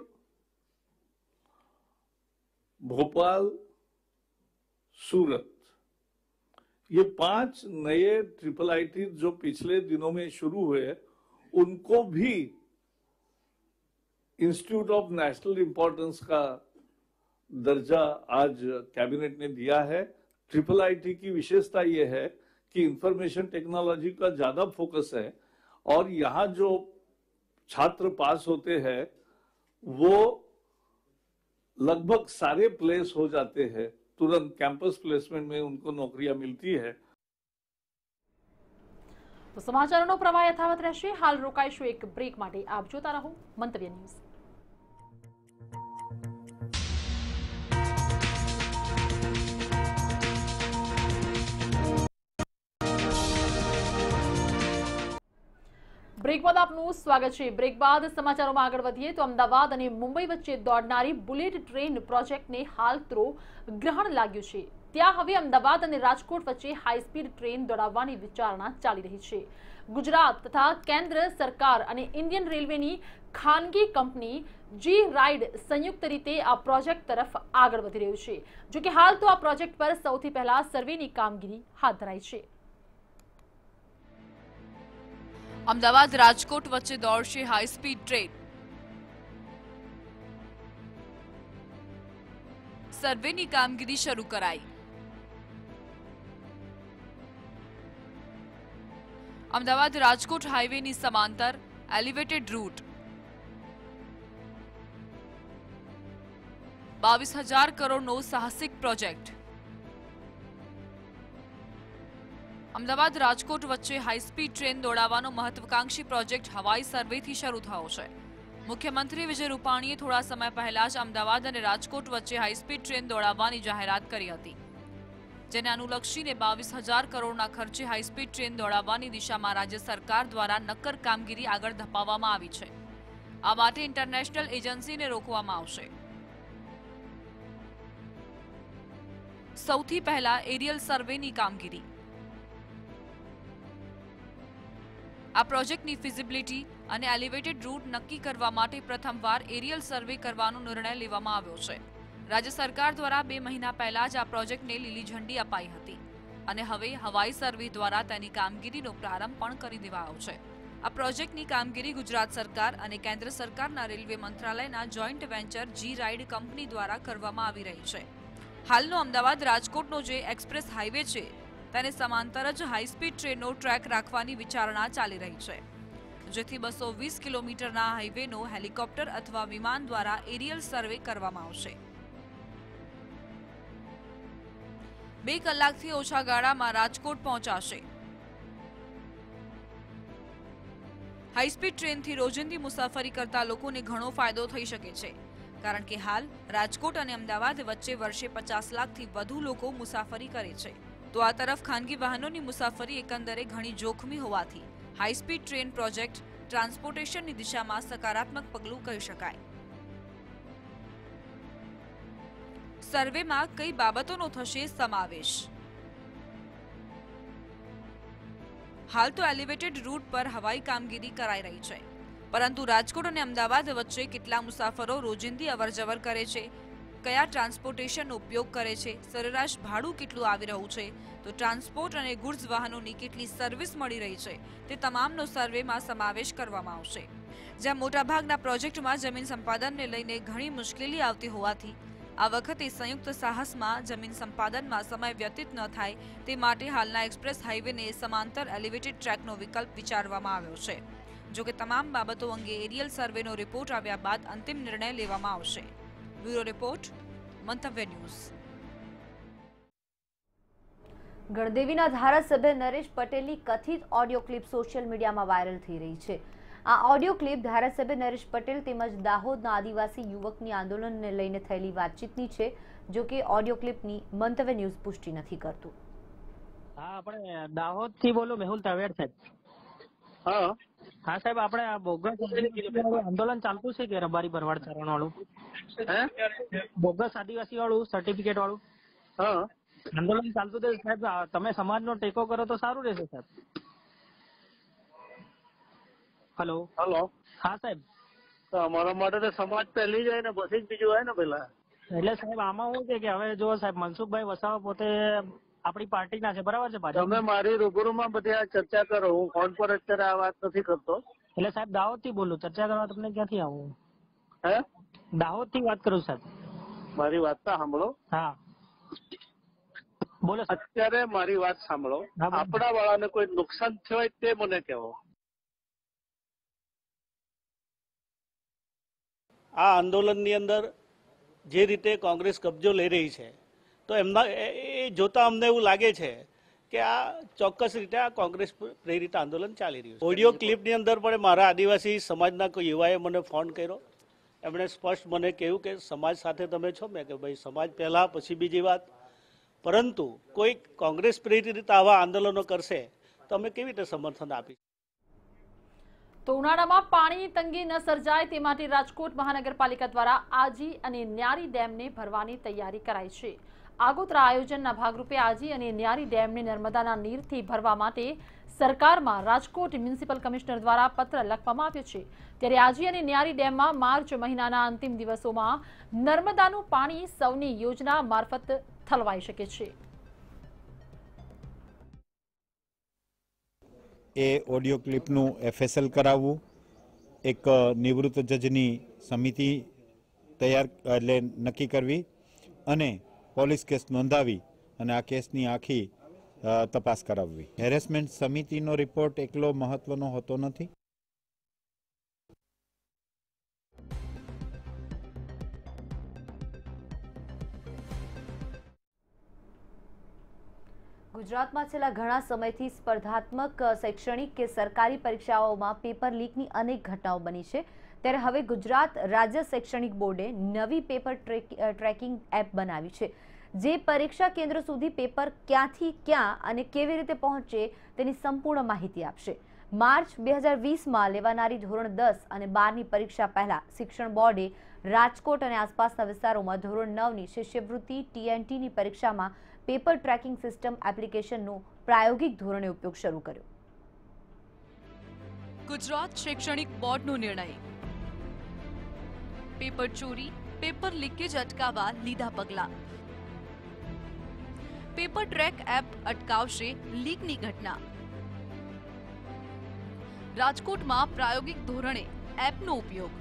भोपाल, सूरत. ये पांच नए ट्रिपल आईटी जो पिछले दिनों में शुरू हुए उनको भी इंस्टीट्यूट ऑफ नेशनल इम्पोर्टेंस का दर्जा आज कैबिनेट ने दिया है. ट्रिपल आईटी की विशेषता ये है कि इंफॉर्मेशन टेक्नोलॉजी का ज्यादा फोकस है और यहाँ जो छात्र पास होते हैं वो लगभग सारे प्लेस हो जाते हैं. तुरंत कैंपस प्लेसमेंट में उनको नौकरियां मिलती है. तो समाचारों प्रवाह यथावत રહેશે. हाल રોકાઈશું એક બ્રેક માટે. આપ જોતા રહો મંતવ્ય ન્યૂઝ. બ્રેક બાદ આપનું સ્વાગત છે. બ્રેક બાદ સમાચારોમાં આગળ વધીએ તો અમદાવાદ અને મુંબઈ વચ્ચે દોડનારી બુલેટ ટ્રેન પ્રોજેક્ટને હાલ તો ગ્રહણ લાગ્યું છે. ત્યાં હવે અમદાવાદ અને રાજકોટ વચ્ચે હાઈ સ્પીડ ટ્રેન દોડાવવાની વિચારણા ચાલી રહી છે. ગુજરાત તથા કેન્દ્ર સરકાર અને ઇન્ડિયન રેલવેની ખાનગી કંપની જી રાઇડ સંયુક્ત રીતે આ પ્રોજેક્ટ તરફ આગળ વધી રહ્યું છે. જો કે હાલ તો આ પ્રોજેક્ટ પર સૌથી પહેલા સર્વેની કામગીરી હાથ ધરાઈ છે. અમદાવાદ રાજકોટ વચ્ચે દોડશે હાઈ સ્પીડ ટ્રેન. સર્વેની કામગીરી શરૂ કરાઈ. અમદાવાદ રાજકોટ હાઈવેની સમાંતર એલિવેટેડ રૂટ બાવીસ હજાર કરોડનો સાહસિક પ્રોજેક્ટ. અમદાવાદ રાજકોટ વચ્ચે હાઈ સ્પીડ ટ્રેન દોડાવવાનો મહત્વાકાંક્ષી પ્રોજેક્ટ હવાઈ સર્વેથી શરૂ થયો છે. મુખ્યમંત્રી વિજય રૂપાણીએ થોડા સમય પહેલા જ અમદાવાદ અને રાજકોટ વચ્ચે હાઈ સ્પીડ ટ્રેન દોડાવવાની જાહેરાત કરી હતી, જેને અનુલક્ષીને બાવીસ હજાર કરોડના ખર્ચે હાઈ સ્પીડ ટ્રેન દોડાવવાની દિશામાં રાજ્ય સરકાર દ્વારા નક્કર કામગીરી આગળ ધપાવવામાં આવી છે. આ માટે ઇન્ટરનેશનલ એજન્સીને રોકવામાં આવશે. સૌથી પહેલા એરિયલ સર્વેની કામગીરી. આ પ્રોજેક્ટની ફિઝિબિલિટી અને એલિવેટેડ રૂટ નક્કી કરવા માટે પ્રથમવાર એરિયલ સર્વે કરવાનો નિર્ણય લેવામાં આવ્યો છે. રાજ્ય સરકાર દ્વારા બે મહિના પહેલા જ આ પ્રોજેક્ટને લીલી ઝંડી અપાઈ હતી અને હવે હવાઈ સર્વે દ્વારા તેની કામગીરીનો પ્રારંભ પણ કરી દેવાયો છે. આ પ્રોજેક્ટની કામગીરી ગુજરાત સરકાર અને કેન્દ્ર સરકારના રેલવે મંત્રાલયના joint venture G ride company દ્વારા કરવામાં આવી રહી છે. હાલનો અમદાવાદ રાજકોટનો જે એક્સપ્રેસ હાઈવે છે તેને સમાંતર જ હાઈ સ્પીડ ટ્રેનનો ટ્રેક રાખવાની વિચારણા ચાલી રહી છે, જેથી બસો વીસ કિલોમીટરના હાઈવેનો હેલિકોપ્ટર અથવા વિમાન દ્વારા એરિયલ સર્વે કરવામાં આવશે. બે કલાકથી ઓછા ગાળામાં રાજકોટ પહોંચાશે. હાઈ સ્પીડ ટ્રેનથી રોજિંદી મુસાફરી કરતા લોકોને ઘણો ફાયદો થઈ શકે છે, કારણ કે હાલ રાજકોટ અને અમદાવાદ વચ્ચે વર્ષે પચાસ લાખથી વધુ લોકો મુસાફરી કરે છે. તો આ તરફ ખાનગી વાહનોની મુસાફરી એકંદરે ઘણી જોખમી હોવાથી હાઈ સ્પીડ ટ્રેન પ્રોજેક્ટ ટ્રાન્સપોર્ટેશનની દિશામાં સકારાત્મક પગલું કહી શકાય. સર્વેમાં કઈ બાબતોનો થશે સમાવેશ? હાલ તો એલિવેટેડ રૂટ પર હવાઈ કામગીરી કરાઈ રહી છે, પરંતુ રાજકોટ અને અમદાવાદ વચ્ચે કેટલા મુસાફરો રોજિંદી અવરજવર કરે છે, કયા ટ્રાન્સપોર્ટેશનનો ઉપયોગ કરે છે, સરેરાશ ભાડું કેટલું આવી રહ્યું છે, તો ટ્રાન્સપોર્ટ અને ગુડ્સ વાહનોની કેટલી સર્વિસ મળી રહી છે, તે તમામનો સર્વેમાં સમાવેશ કરવામાં આવશે. જ્યાં મોટાભાગના પ્રોજેક્ટમાં જમીન સંપાદનને લઈને ઘણી મુશ્કેલી આવતી હોવાથી આ વખતે સંયુક્ત સાહસમાં જમીન સંપાદનમાં સમય વ્યતીત ન થાય તે માટે હાલના એક્સપ્રેસ હાઈવેને સમાંતર એલિવેટેડ ટ્રેકનો વિકલ્પ વિચારવામાં આવ્યો છે. જો કે તમામ બાબતો અંગે એરિયલ સર્વેનો રિપોર્ટ આવ્યા બાદ અંતિમ નિર્ણય લેવામાં આવશે. Bureau report, Mantavya news. ગણદેવીના ધારાસભ્ય નરેશ પટેલની કથિત ઓડિયો ક્લિપ સોશિયલ મીડિયામાં વાયરલ થઈ રહી છે. આ ઓડિયો ક્લિપ ધારાસભ્ય નરેશ પટેલ તેમજ દાહોદના આદિવાસી યુવકની આંદોલનને લઈને થયેલી વાતચીતની છે. જો કે ઓડિયો ક્લિપની મંતવ્ય ન્યૂઝ પુષ્ટિ નથી કરતું. હા, આપણે દાહોદથી બોલો, મેહુલ તાવેડ સાહેબ. હા હા સાહેબ, આપણે આ બોગસ આંદોલન ચાલતું છે કે રબારી ભરવાડ ચરણ વાળું, બોગસ આદિવાસી વાળું સર્ટિફિકેટ વાળું હા આંદોલન ચાલતું છે સાહેબ. તમે સમાજનો ટેકો કરો તો સારું રહેશે સાહેબ. હેલો હેલો હા સાહેબ, અમારા માટે તો સમાજ પહેલી જ હોય ને પછી જ બીજું હોય ને પેલા. એટલે સાહેબ આમાં શું છે કે હવે જો સાહેબ મનસુખભાઈ વસાવા પોતે આપણી પાર્ટીના છે, બરાબર છે? તમે મારી રૂબરૂમાં બધી આ ચર્ચા કરો, હું ફોન પર અત્યારે આ વાત નથી કરતો. એટલે સાહેબ દાહોદ થી બોલું, ચર્ચા કરવા તમને ક્યાંથી આવું? હે, દાહોદ થી વાત કરું સાહેબ. મારી વાત તો સાંભળો. હા બોલો. અત્યારે મારી વાત સાંભળો. આપણા વાળાને કોઈ નુકસાન થયું હોય તે મને કહો. આ આંદોલનની અંદર જે રીતે કોંગ્રેસ કબજો લઈ રહી છે તો એમના એ જોતા અમને એવું લાગે છે કે આ ચોક્કસ રીતે આ કોંગ્રેસ પ્રેરિત આંદોલન ચાલી રહ્યું છે. ઓડિયો ક્લિપની અંદર પણ મારા આદિવાસી સમાજના કોઈ યુવાએ મને ફોન કર્યો, એમણે સ્પષ્ટ મને કહ્યું કે સમાજ સાથે તમે છો. મેં કે ભાઈ સમાજ પહેલા પછી બીજી વાત, પરંતુ કોઈ કોંગ્રેસ પ્રેરિત આવા આંદોલનો કરશે તો અમે કેવી રીતે સમર્થન આપીશું? તો ઉનાળામાં પાણીની તંગી ન સર્જાય તે માટે રાજકોટ મહાનગરપાલિકા દ્વારા આજી અને ન્યારી ડેમને ભરવાની તૈયારી કરાઈ છે. આગોતરા આયોજનના ભાગરૂપે આજી અને ન્યારી ડેમને નર્મદાના નીરથી ભરવા માટે સરકારમાં રાજકોટ મ્યુનિસિપલ કમિશનર દ્વારા પત્ર લખવામાં આવ્યો છે. ત્યારે આજી અને ન્યારી ડેમમાં માર્ચ મહિનાના અંતિમ દિવસોમાં નર્મદાનું પાણી સૌની યોજના મારફત ઠલવાઈ શકે છે. એ ઓડિયો ક્લિપનું એફએસએલ કરાવવું, એક નિવૃત્ત જજની સમિતિ તૈયાર એટલે નક્કી કરવી અને પોલીસ કેસ નોંધાવી અને આ કેસની આખી તપાસ કરાવવી. હેરેસમેન્ટ સમિતિનો રિપોર્ટ એકલો મહત્વનો હોતો નથી. ગુજરાતમાં છેલ્લા ઘણા સમયથી સ્પર્ધાત્મક શૈક્ષણિક કે સરકારી પરીક્ષાઓમાં પેપર લીકની અનેક ઘટનાઓ બની છે. ત્યારે હવે ગુજરાત રાજ્ય શૈક્ષણિક બોર્ડે નવી પેપર ટ્રેકિંગ એપ બનાવી છે, જે પરીક્ષા કેન્દ્ર સુધી પેપર ક્યાંથી ક્યાં અને કેવી રીતે પહોંચે તેની સંપૂર્ણ માહિતી આપશે. માર્ચ બે હજાર વીસમાં લેવાનારી ધોરણ દસ અને બારની પરીક્ષા પહેલા શિક્ષણ બોર્ડે રાજકોટ અને આસપાસના વિસ્તારોમાં ધોરણ નવની શિષ્યવૃત્તિ ટીએનટીની પરીક્ષામાં પેપર ટ્રેકિંગ સિસ્ટમ એપ્લિકેશનનો પ્રાયોગિક ધોરણે ઉપયોગ શરૂ કર્યો. ગુજરાત શૈક્ષણિક બોર્ડનો નિર્ણય. પેપર ચોરી, પેપર લીકેજ અટકાવવા લીધા પગલાં. પેપર ટ્રેક એપ અટકાવશે લીકની ઘટના. રાજકોટમાં પ્રાયોગિક ધોરણે એપનો ઉપયોગ.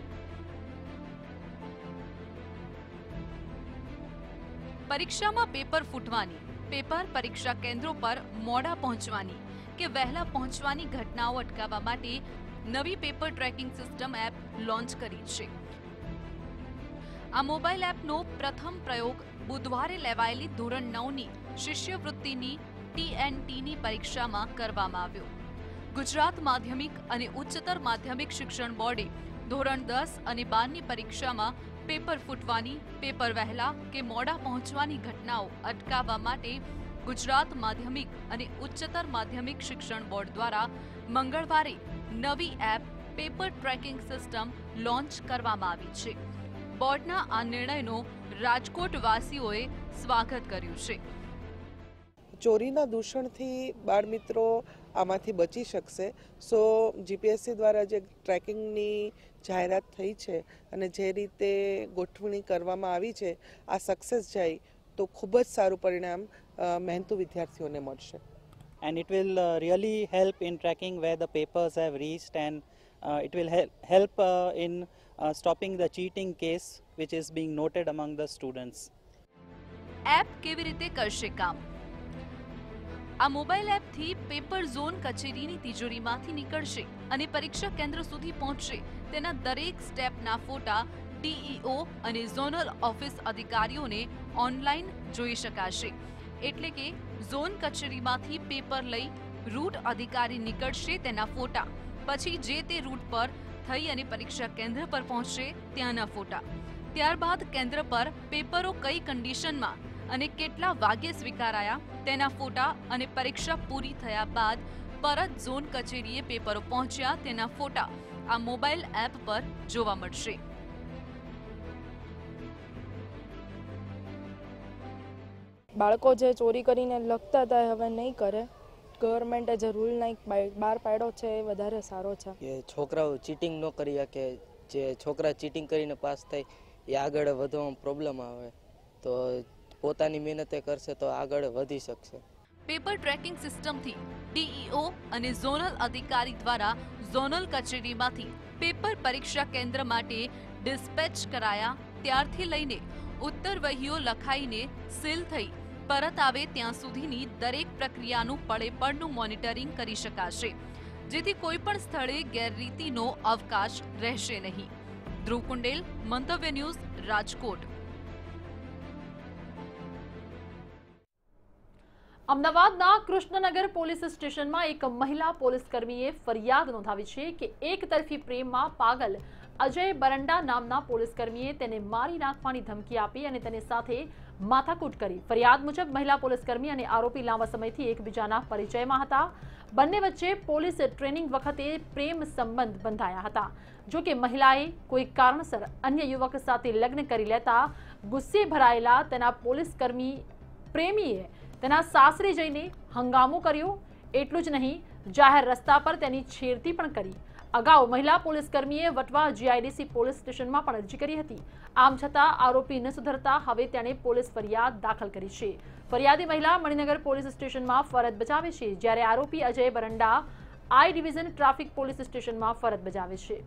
પરીક્ષામાં પેપર ફૂટવાની, પેપર પરીક્ષા કેન્દ્રો પર મોડા પહોંચવાની કે વહેલા પહોંચવાની ઘટનાઓ અટકાવવા માટે નવી paper tracking system app launch કરી છે. આ મોબાઈલ એપનો પ્રથમ પ્રયોગ બુધવારે લેવાયેલી ધોરણ નવની શિષ્યવૃત્તિની ટીએનટીની પરીક્ષામાં કરવામાં આવ્યો. ગુજરાત માધ્યમિક અને ઉચ્ચતર માધ્યમિક શિક્ષણ બોર્ડે ધોરણ દસ અને બારની પરીક્ષામાં પેપર ફૂટવાની, પેપર વહેલા કે મોડા પહોંચવાની ઘટનાઓ અટકાવવા માટે ગુજરાત માધ્યમિક અને ઉચ્ચતર માધ્યમિક શિક્ષણ બોર્ડ દ્વારા મંગળવારે નવી app paper tracking system launch કરવામાં આવી છે. બોર્ડના આ નિર્ણયનો રાજકોટ વાસીઓએ સ્વાગત કર્યું છે. ચોરીના દૂષણથી બાળમિત્રો આમાંથી બચી શકશે. સો જીપીએસસી દ્વારા જે ટ્રેકિંગની જાહેરાત થઈ છે અને જે રીતે ગોઠવણી કરવામાં આવી છે આ સક્સેસ જાય તો ખૂબ જ સારું પરિણામ મહેનતુ વિદ્યાર્થીઓને મળશે. And it will uh, really help in tracking where the papers have reached, and uh, it will help, help uh, in uh, stopping the cheating case which is being noted among the students. App કેવી રીતે કરશે કામ? આ mobile એપથી paper zone કચેરીની તિજોરીમાંથી નીકળશે અને પરીક્ષા કેન્દ્ર સુધી પહોંચશે. તેના દરેક સ્ટેપના ફોટા ડીઈઓ અને ઝોનલ ઓફિસ અધિકારીઓને ઓનલાઈન જોઈ શકાશે. એટલે કે ઝોન કચેરીમાંથી પેપર લઈ રૂટ અધિકારી નીકળશે, તેના ફોટા, પછી જે તે રૂટ પર થઈ અને પરીક્ષા કેન્દ્ર પર પહોંચશે ત્યાંના ફોટા. ત્યારબાદ કેન્દ્ર પર પેપરો કઈ કન્ડિશનમાં અને કેટલા વાગ્યે સ્વીકારાયા તેના ફોટા અને પરીક્ષા પૂરી થયા બાદ પરત ઝોન કચેરીએ પેપરો પહોંચ્યા તેના ફોટા આ મોબાઈલ એપ પર જોવા મળશે. બાળકો જે ચોરી કરીને લખતા હતા એ હવે નહીં કરે. ગવર્મેન્ટે જે રૂલ નહીં બહાર પાડ્યો છે એ વધારે સારો છે કે છોકરાઓ ચીટિંગ ન કરી શકે. જે છોકરા ચીટિંગ કરીને પાસ થાય એ આગળ વધવામાં પ્રોબ્લેમ આવે, તો પોતાની મહેનતે કરશે તો આગળ વધી શકશે. પેપર ટ્રેકિંગ સિસ્ટમથી ડીઈઓ અને ઝોનલ અધિકારી દ્વારા ઝોનલ કચેરીમાંથી પેપર પરીક્ષા કેન્દ્ર માટે ડિસ્પેચ કરાયા ત્યારથી લઈને ઉત્તર વહીઓ લખાઈને સીલ થઈ પરત આવે ત્યાં સુધીની દરેક પ્રક્રિયાનું પળેપળનું મોનિટરિંગ કરી શકાશે, જેથી કોઈ પણ સ્થળે ગેરરીતિનો અવકાશ રહેશે નહીં. ધ્રુવ કુંડેલ, મંતવ્ય ન્યૂઝ, રાજકોટ. અમદાવાદના કૃષ્ણનગર પોલીસ સ્ટેશનમાં એક મહિલા પોલીસકર્મીએ ફરિયાદ નોંધાવી છે કે એક તરફી પ્રેમમાં પાગલ અજય બરંડા નામના પોલીસકર્મીએ તેને મારી નાખવાની ધમકી આપી અને તેની સાથે માથાકૂટ કરી. ફરિયાદ મુજબ મહિલા પોલીસકર્મી અને આરોપી લાંબા સમયથી એકબીજાના પરિચયમાં હતા. બંને વચ્ચે પોલીસ ટ્રેનિંગ વખતે પ્રેમ સંબંધ બંધાયા હતા. જો કે મહિલાએ કોઈ કારણસર અન્ય યુવક સાથે લગ્ન કરી લેતા ગુસ્સે ભરાયેલા તેના પોલીસકર્મી પ્રેમીએ તેના સાસરે જઈને હંગામો કર્યો. એટલું જ નહીં, જાહેર રસ્તા પર તેની છેડતી પણ કરી. અગાઉ મહિલા પોલીસકર્મીએ વટવા જીઆઈડીસી પોલીસ સ્ટેશનમાં પણ અરજી કરી હતી. આમ છતાં આરોપી ન સુધરતા હવે તેણે પોલીસ ફરિયાદ દાખલ કરી છે. ફરિયાદી મહિલા મણિનગર પોલીસ સ્ટેશનમાં ફરજ બજાવે છે, જ્યારે આરોપી Ajay Baranda I division traffic police સ્ટેશનમાં ફરજ બજાવે છે.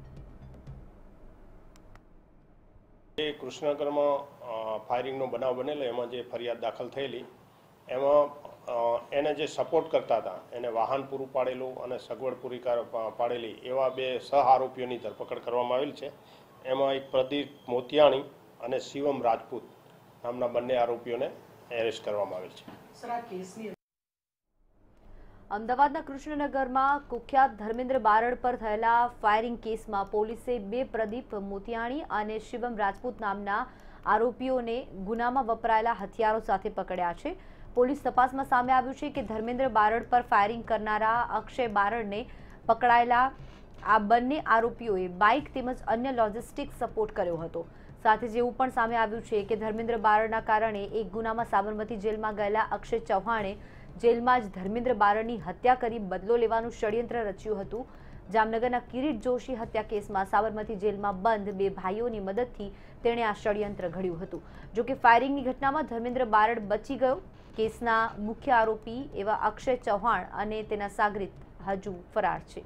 કૃષ્ણનગરમાં ફાયરિંગનો બનાવ બનેલો, એમાં જે ફરિયાદ દાખલ થયેલી એમાં એને જે સપોર્ટ કરતા હતા એને વાહન પૂરું પાડેલું અને સગવડ પૂરી પાડેલી એવા બે સહ આરોપીઓની ધરપકડ કરવામાં આવેલ છે. એમાં એક પ્રદીપ મોતિયાણી અને શિવમ રાજપૂત નામના બંને આરોપીઓને એરેસ્ટ કરવામાં આવેલ છે. અમદાવાદના કૃષ્ણનગરમાં કુખ્યાત ધર્મેન્દ્ર બારડ પર થયેલા ફાયરિંગ કેસમાં પોલીસે બે પ્રદીપ મોતિયાણી અને શિવમ રાજપૂત નામના આરોપીઓને ગુનામાં વપરાયેલા હથિયારો સાથે પકડ્યા છે. પોલીસ તપાસમાં સામે આવ્યું છે કે ધર્મેન્દ્ર બારડ પર ફાયરિંગ કરનારા અક્ષય બારડને પકડાયેલા આ બંને આરોપીઓએ બાઇક તેમજ અન્ય લોજિસ્ટિક સપોર્ટ કર્યો હતો. સાથે જ એવું પણ સામે આવ્યું છે કે ધર્મેન્દ્ર બારડના કારણે એક ગુનામાં સાબરમતી જેલમાં ગયેલા અક્ષય ચૌહાણે જેલમાં જ ધર્મેન્દ્ર બારડની હત્યા કરી બદલો લેવાનું ષડયંત્ર રચ્યું હતું. જામનગરના કિરીટ જોશી હત્યા કેસમાં સાબરમતી જેલમાં બંધ બે ભાઈઓની મદદથી તેણે આ ષડયંત્ર ઘડ્યું હતું. જોકે ફાયરિંગની ઘટનામાં ધર્મેન્દ્ર બારડ બચી ગયો. કેસના મુખ્ય આરોપી એવા અક્ષય ચૌહાણ અને તેના સાગરીત હજુ ફરાર છે.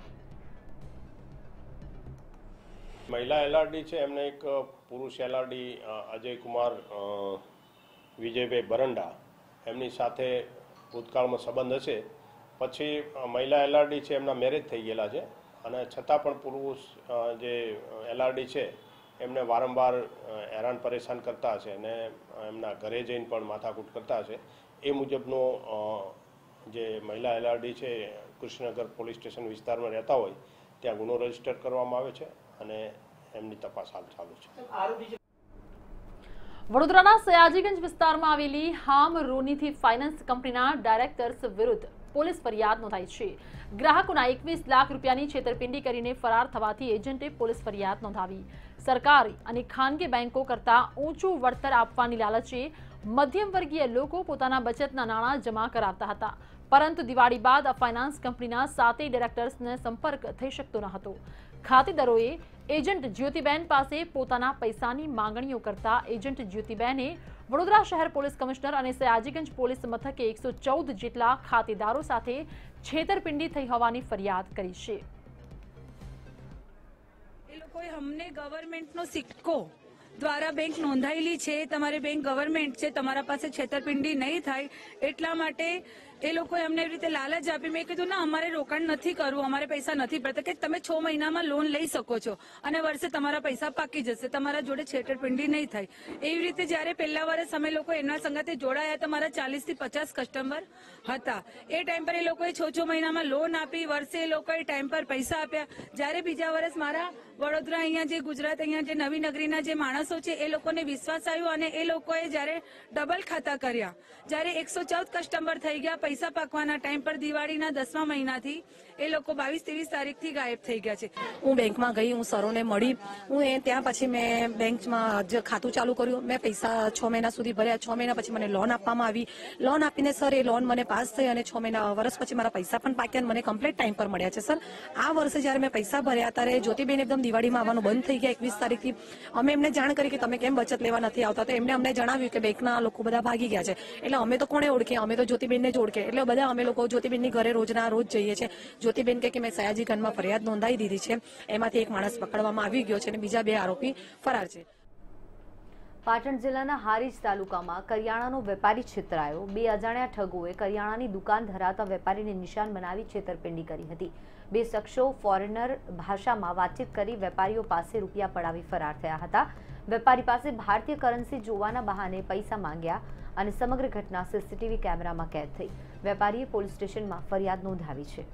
મહિલા એલઆરડી છે, એમને એક પુરુષ એલઆરડી અજય કુમાર વિજયભાઈ બરંડા એમની સાથે ભૂતકાળમાં સંબંધ હશે. પછી મહિલા એલઆરડી છે એમના મેરેજ થઈ ગયેલા છે અને છતાં પણ પુરુષ જે એલઆરડી છે એમને વારંવાર હેરાન પરેશાન કરતા હશે અને એમના ઘરે જઈને પણ માથાકૂટ કરતા હશે. એ મુજબનો જે મહિલા એલઆરડી છે કૃષ્ણનગર પોલીસ સ્ટેશન વિસ્તારમાં રહેતા હોય ત્યાં ગુનો રજીસ્ટર કરવામાં આવે છે અને એમની તપાસ હાલ ચાલુ છે. વડોદરાના સયાજીગંજ વિસ્તારમાં આવેલી હામ રોનીથી ફાઇનાન્સ કંપનીના ડાયરેક્ટર્સ વિરુદ્ધ પોલીસ ફરિયાદ નોંધાઈ છે. ગ્રાહકોના એકવીસ લાખ રૂપિયાની છેતરપિંડી કરીને ફરાર થવાથી એજન્ટે પોલીસ ફરિયાદ નોંધાવી. સરકારી અને ખાનગી બેંકો કરતા ઊંચું વળતર આપવાની લાલચે મધ્યમ વર્ગીય લોકો પોતાના બચતના નાણાં જમા કરાવતા હતા, પરંતુ દિવાળી બાદ આ ફાઇનાન્સ કંપનીના સાતેય ડાયરેક્ટર્સને સંપર્ક થઈ શકતો ન હતો. ખાતેદારોએ એજન્ટ જ્યોતિબેન પાસે પોતાના પૈસાની માંગણીઓ કરતા એજન્ટ જ્યોતિબેને વડોદરા શહેર પોલીસ કમિશનર અને સયાજીગંજ પોલીસ મથકે એકસો ચૌદ જેટલા ખાતેદારો સાથે છેતરપિંડી થઈ હોવાની ફરિયાદ કરી છે. એ લોકોએ અમને ગવર્મેન્ટનો સિક્કો દ્વારા બેંક નોંધાયેલી છે, તમારી બેંક ગવર્મેન્ટ છે, તમારા પાસે છેતરપિંડી નહીં થાય એટલા માટે એ લોકોએ અમને એવી રીતે લાલચ આપી. મેં કીધું ના, અમારે રોકાણ નથી કરવું, અમારે પૈસા નથી પડતા, કે તમે છ મહિનામાં લોન લઈ શકો છો અને વર્ષે તમારા પૈસા પાકી જશે, તમારા જોડે છેતરપિંડી નહીં થાય. એવી રીતે જ્યારે પહેલા વર્ષ અમે લોકો એના સંગાતે જોડાયા તો મારા ચાલીસ થી પચાસ કસ્ટમર હતા. એ ટાઈમ પર એ લોકોએ છ છ મહિનામાં લોન આપી, વર્ષે એ લોકોએ ટાઈમ પર પૈસા આપ્યા. જ્યારે બીજા વર્ષ મારા વડોદરા અહીંયા જે ગુજરાત અહીંયા જે નવી નગરીના જે માણસો છે એ લોકોને વિશ્વાસ આવ્યો અને એ લોકોએ જ્યારે ડબલ ખાતા કર્યા, જ્યારે એકસો ચૌદ કસ્ટમર થઈ ગયા, પૈસા પાકવાના ટાઈમ પર દિવાળીના દસમા મહિનાથી એ લોકો બાવીસ ત્રેવીસ તારીખથી ગાયબ થઈ ગયા છે. હું બેંકમાં ગઈ, હું સરોને મળી, હું એ ત્યાં પછી મેં બેંકમાં જે ખાતું ચાલુ કર્યું, મેં પૈસા છ મહિના સુધી ભર્યા. છ મહિના પછી મને લોન આપવામાં આવી. લોન આપીને સર એ લોન મને પાસ થઈ અને છ મહિના વર્ષ પછી મારા પૈસા પણ પાક્યા, મને કમ્પ્લીટ ટાઈમ પર મળ્યા છે. સર આ વર્ષે જ્યારે મેં પૈસા ભર્યા ત્યારે જ્યોતિબેન એકદમ દિવાળીમાં આવવાનું બંધ થઈ ગયા એકવીસ તારીખથી. અમે એમને જાણ કરી કે તમે કેમ બચત લેવા નથી આવતા, તો એમને અમને જણાવ્યું કે બેંકના લોકો બધા ભાગી ગયા છે. એટલે અમે તો કોને ઓળખીએ, અમે તો જ્યોતિબેનને જ ઓળખીએ. એટલે બધા અમે લોકો જ્યોતિબેનની ઘરે રોજના રોજ જઈએ છીએ. જ્યોતિબેન કે મેં સયાજીગંજમાં ફરિયાદ નોંધાવી દીધી છે, એમાંથી એક માણસ પકડવામાં આવી ગયો છે અને બીજા બે આરોપી ફરાર છે. પાટણ જિલ્લાના હારીજ તાલુકામાં કરિયાણાનો વેપારી છેતરાયો. બે અજાણ્યા ઠગોએ કરિયાણાની દુકાન ધરાવતા વેપારીને નિશાન બનાવી છેતરપિંડી કરી હતી. બે શખ્સો ફોરેનર ભાષામાં વાતચીત કરી વેપારીઓ પાસે રૂપિયા પડાવી ફરાર થયા હતા. વેપારી પાસે ભારતીય કરન્સી જોવાના બહાને પૈસા માંગ્યા અને સમગ્ર ઘટના સીસીટીવી કેમેરામાં કેદ થઈ. વેપારીએ પોલીસ સ્ટેશનમાં ફરિયાદ નોંધાવી છે.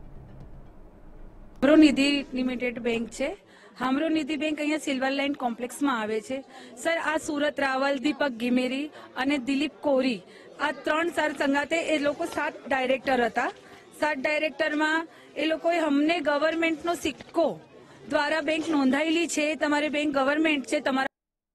હામરો નિધિ લિમિટેડ બેંક છે. હામરો નિધિ બેંક અહીંયા સિલ્વર લાઇન કોમ્પ્લેક્સમાં આવે છે. સર આ સુરત રાવલ, દીપક ગિમેરી અને દિલીપ કોરી, આ ત્રણ સર સંગાતે એ લોકો સાત ડાયરેક્ટર હતા. સાત ડાયરેક્ટરમાં એ લોકોએ અમને ગવર્મેન્ટનો સિક્કો દ્વારા બેંક નોંધાયેલી છે, તમારી બેંક ગવર્મેન્ટ છે, તમારા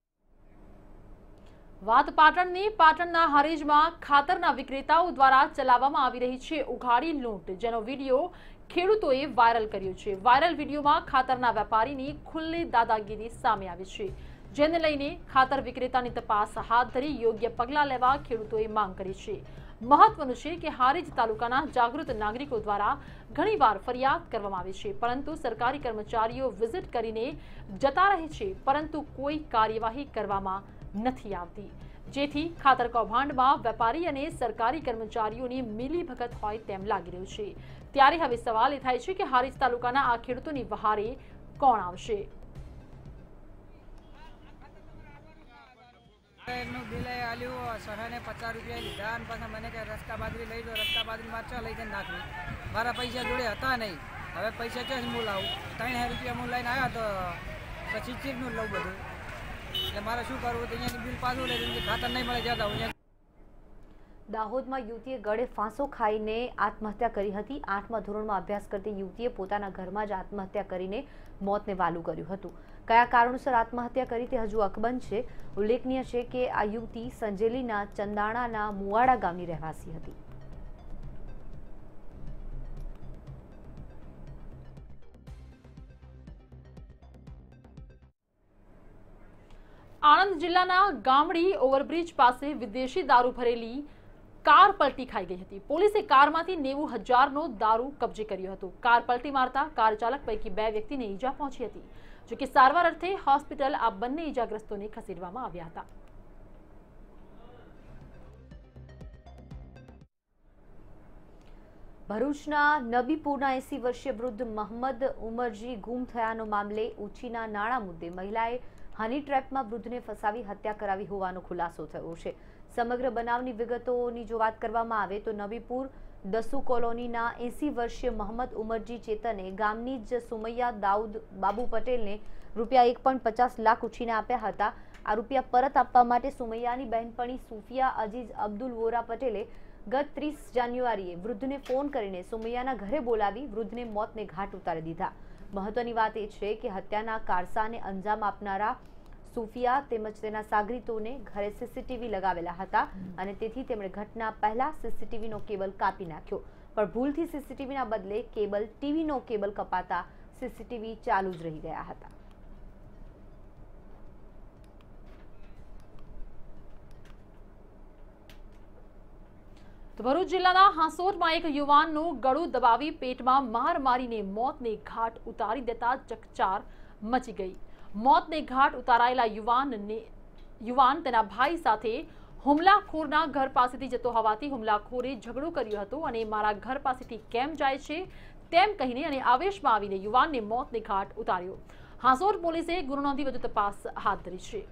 વાત પાટણની. પાટણના હારીજમાં ખાતરના વિક્રેતાઓ દ્વારા ચલાવવામાં આવી રહી છે ઉઘાડી લૂંટ, જેનો વિડીયો ખેડૂતોએ વાયરલ કર્યો છે. વાયરલ વિડીયોમાં ખાતરના વેપારીની ખુલ્લી દાદાગીરી સામે આવી છે, જેને લઈને ખાતર વિક્રેતાની તપાસ હાથ ધરી યોગ્ય પગલાં લેવા ખેડૂતોએ માંગ કરી છે. મહત્વનું છે કે હારીજ તાલુકાના જાગૃત નાગરિકો દ્વારા ઘણીવાર ફરિયાદ કરવામાં આવી છે, પરંતુ સરકારી કર્મચારીઓ વિઝિટ કરીને જતા રહે છે, પરંતુ કોઈ કાર્યવાહી કરવામાં નથી આવતી, જેથી ખાતર કૌભાંડમાં વેપારી અને સરકારી કર્મચારીઓની મિલીભગત હોય તેમ લાગી રહ્યું છે. ત્યારે હવે સવાલ એ થાય છે કે હારીજ તાલુકાના આ ખેડૂતોની વહારે કોણ આવશે? એમનું બિલ આલ્યું, સરાને પચાસ રૂપિયા લીધા અને પછી મને કે રસ્તા બાજરી લઈ દો, રસ્તા બાજરી મારચા લઈ જઈને નાખવી. મારા પૈસા જોડે હતા નહીં, હવે પૈસા ક્યાંથી હું લાવું? ત્રણ હજાર રૂપિયા હું લઈને આવ્યા તો પછી ચીકનું લઉં બધું. એટલે મારે શું કરવું? તો અહીંયાથી બિલ પાછું લઈ જઈને ખાતર નહીં મળે જતા હું. દાહોદમાં યુવતીએ ગળે ફાંસો ખાઈને આત્મહત્યા કરી હતી. આઠમા ધોરણમાં અભ્યાસ કરતી યુવતીએ પોતાના ઘરમાં જ આત્મહત્યા કરીને મોતને વાલું કર્યું હતું. કયા કારણોસર આત્મહત્યા કરી તે હજુ અકબંધ છે. ઉલ્લેખનીય છે કે આ યુવતી સંજેલીના ચંદાણાના મુવાડા ગામની રહેવાસી હતી. આણંદ જિલ્લાના ગામડી ઓવરબ્રિજ પાસે વિદેશી દારૂ ભરેલી કાર પલટી ખાઈ ગઈ હતી. પોલીસે કારમાંથી નેવું હજારનો દારૂ કબજે કર્યો હતો. કાર પલટી મારતા કાર ચાલક પૈકી બે વ્યક્તિને ઈજા પહોંચી હતી, જો કે સારવાર અર્થે હોસ્પિટલ આ બંને ઈજાગ્રસ્તોને ખસેડવામાં આવ્યા હતા. ભરૂચના નબીપુરના એસી વર્ષીય વૃદ્ધ મહંમદ ઉમરજી ગુમ થયાનો મામલે ઉછીના નાણાં મુદ્દે મહિલાએ હની ટ્રેપમાં વૃદ્ધને ફસાવી હત્યા કરાવી હોવાનો ખુલાસો થયો છે. સમગ્ર બનાવની વિગતોની જો વાત કરવામાં આવે તો નબીપુર દસુ કોલોનીના એસી વર્ષીય મોહમ્મદ ઉમરજી ચેતને ગામની જ સુમૈયા દાઉદ બાબુ પટેલને રૂપિયા એક પોઈન્ટ પચાસ લાખ ઉછીને આપ્યા હતા। આ રૂપિયા પરત આપવા માટે સુમૈયાની બહેનપણી સુફિયા અજીઝ અબ્દુલ વોરા પટેલે ગત ત્રીસ જાન્યુઆરીએ વૃદ્ધને ફોન કરીને સુમૈયાના ઘરે બોલાવી વૃદ્ધને મોતને ઘાટ ઉતારી દીધા। મહત્વની વાત એ છે કે હત્યાના કારસાને અંજામ આપનારા સુફિયા તેમજ તેના સાગરીતોને ઘરે સીસીટીવી લગાવેલા હતા અને તેથી તેમણે ઘટના પહેલા સીસીટીવીનો કેબલ કાપી નાખ્યો, પણ ભૂલથી સીસીટીવીના બદલે કેબલ ટીવીનો કેબલ કપાતા સીસીટીવી ચાલુ જ રહી ગયા હતા। તો ભરૂચ જિલ્લાના હાંસોદમાં એક યુવાનનું ગળું દબાવી પેટમાં માર મારીને મોતને ઘાટ ઉતારી દેતા ચકચાર મચી ગઈ। મોતને ઘાટ ઉતારાયેલા યુવાનને યુવાન તેના ભાઈ સાથે હુમલાખોરના ઘર પાસેથી જતો હોવાથી હુમલાખોરે ઝઘડો કર્યો હતો અને મારા ઘર પાસેથી કેમ જાય છે તેમ કહીને અને આવેશમાં આવીને યુવાનને મોતને ઘાટ ઉતાર્યો। હાંસોદ પોલીસે ગુનો નોંધી વધુ તપાસ હાથ ધરી છે।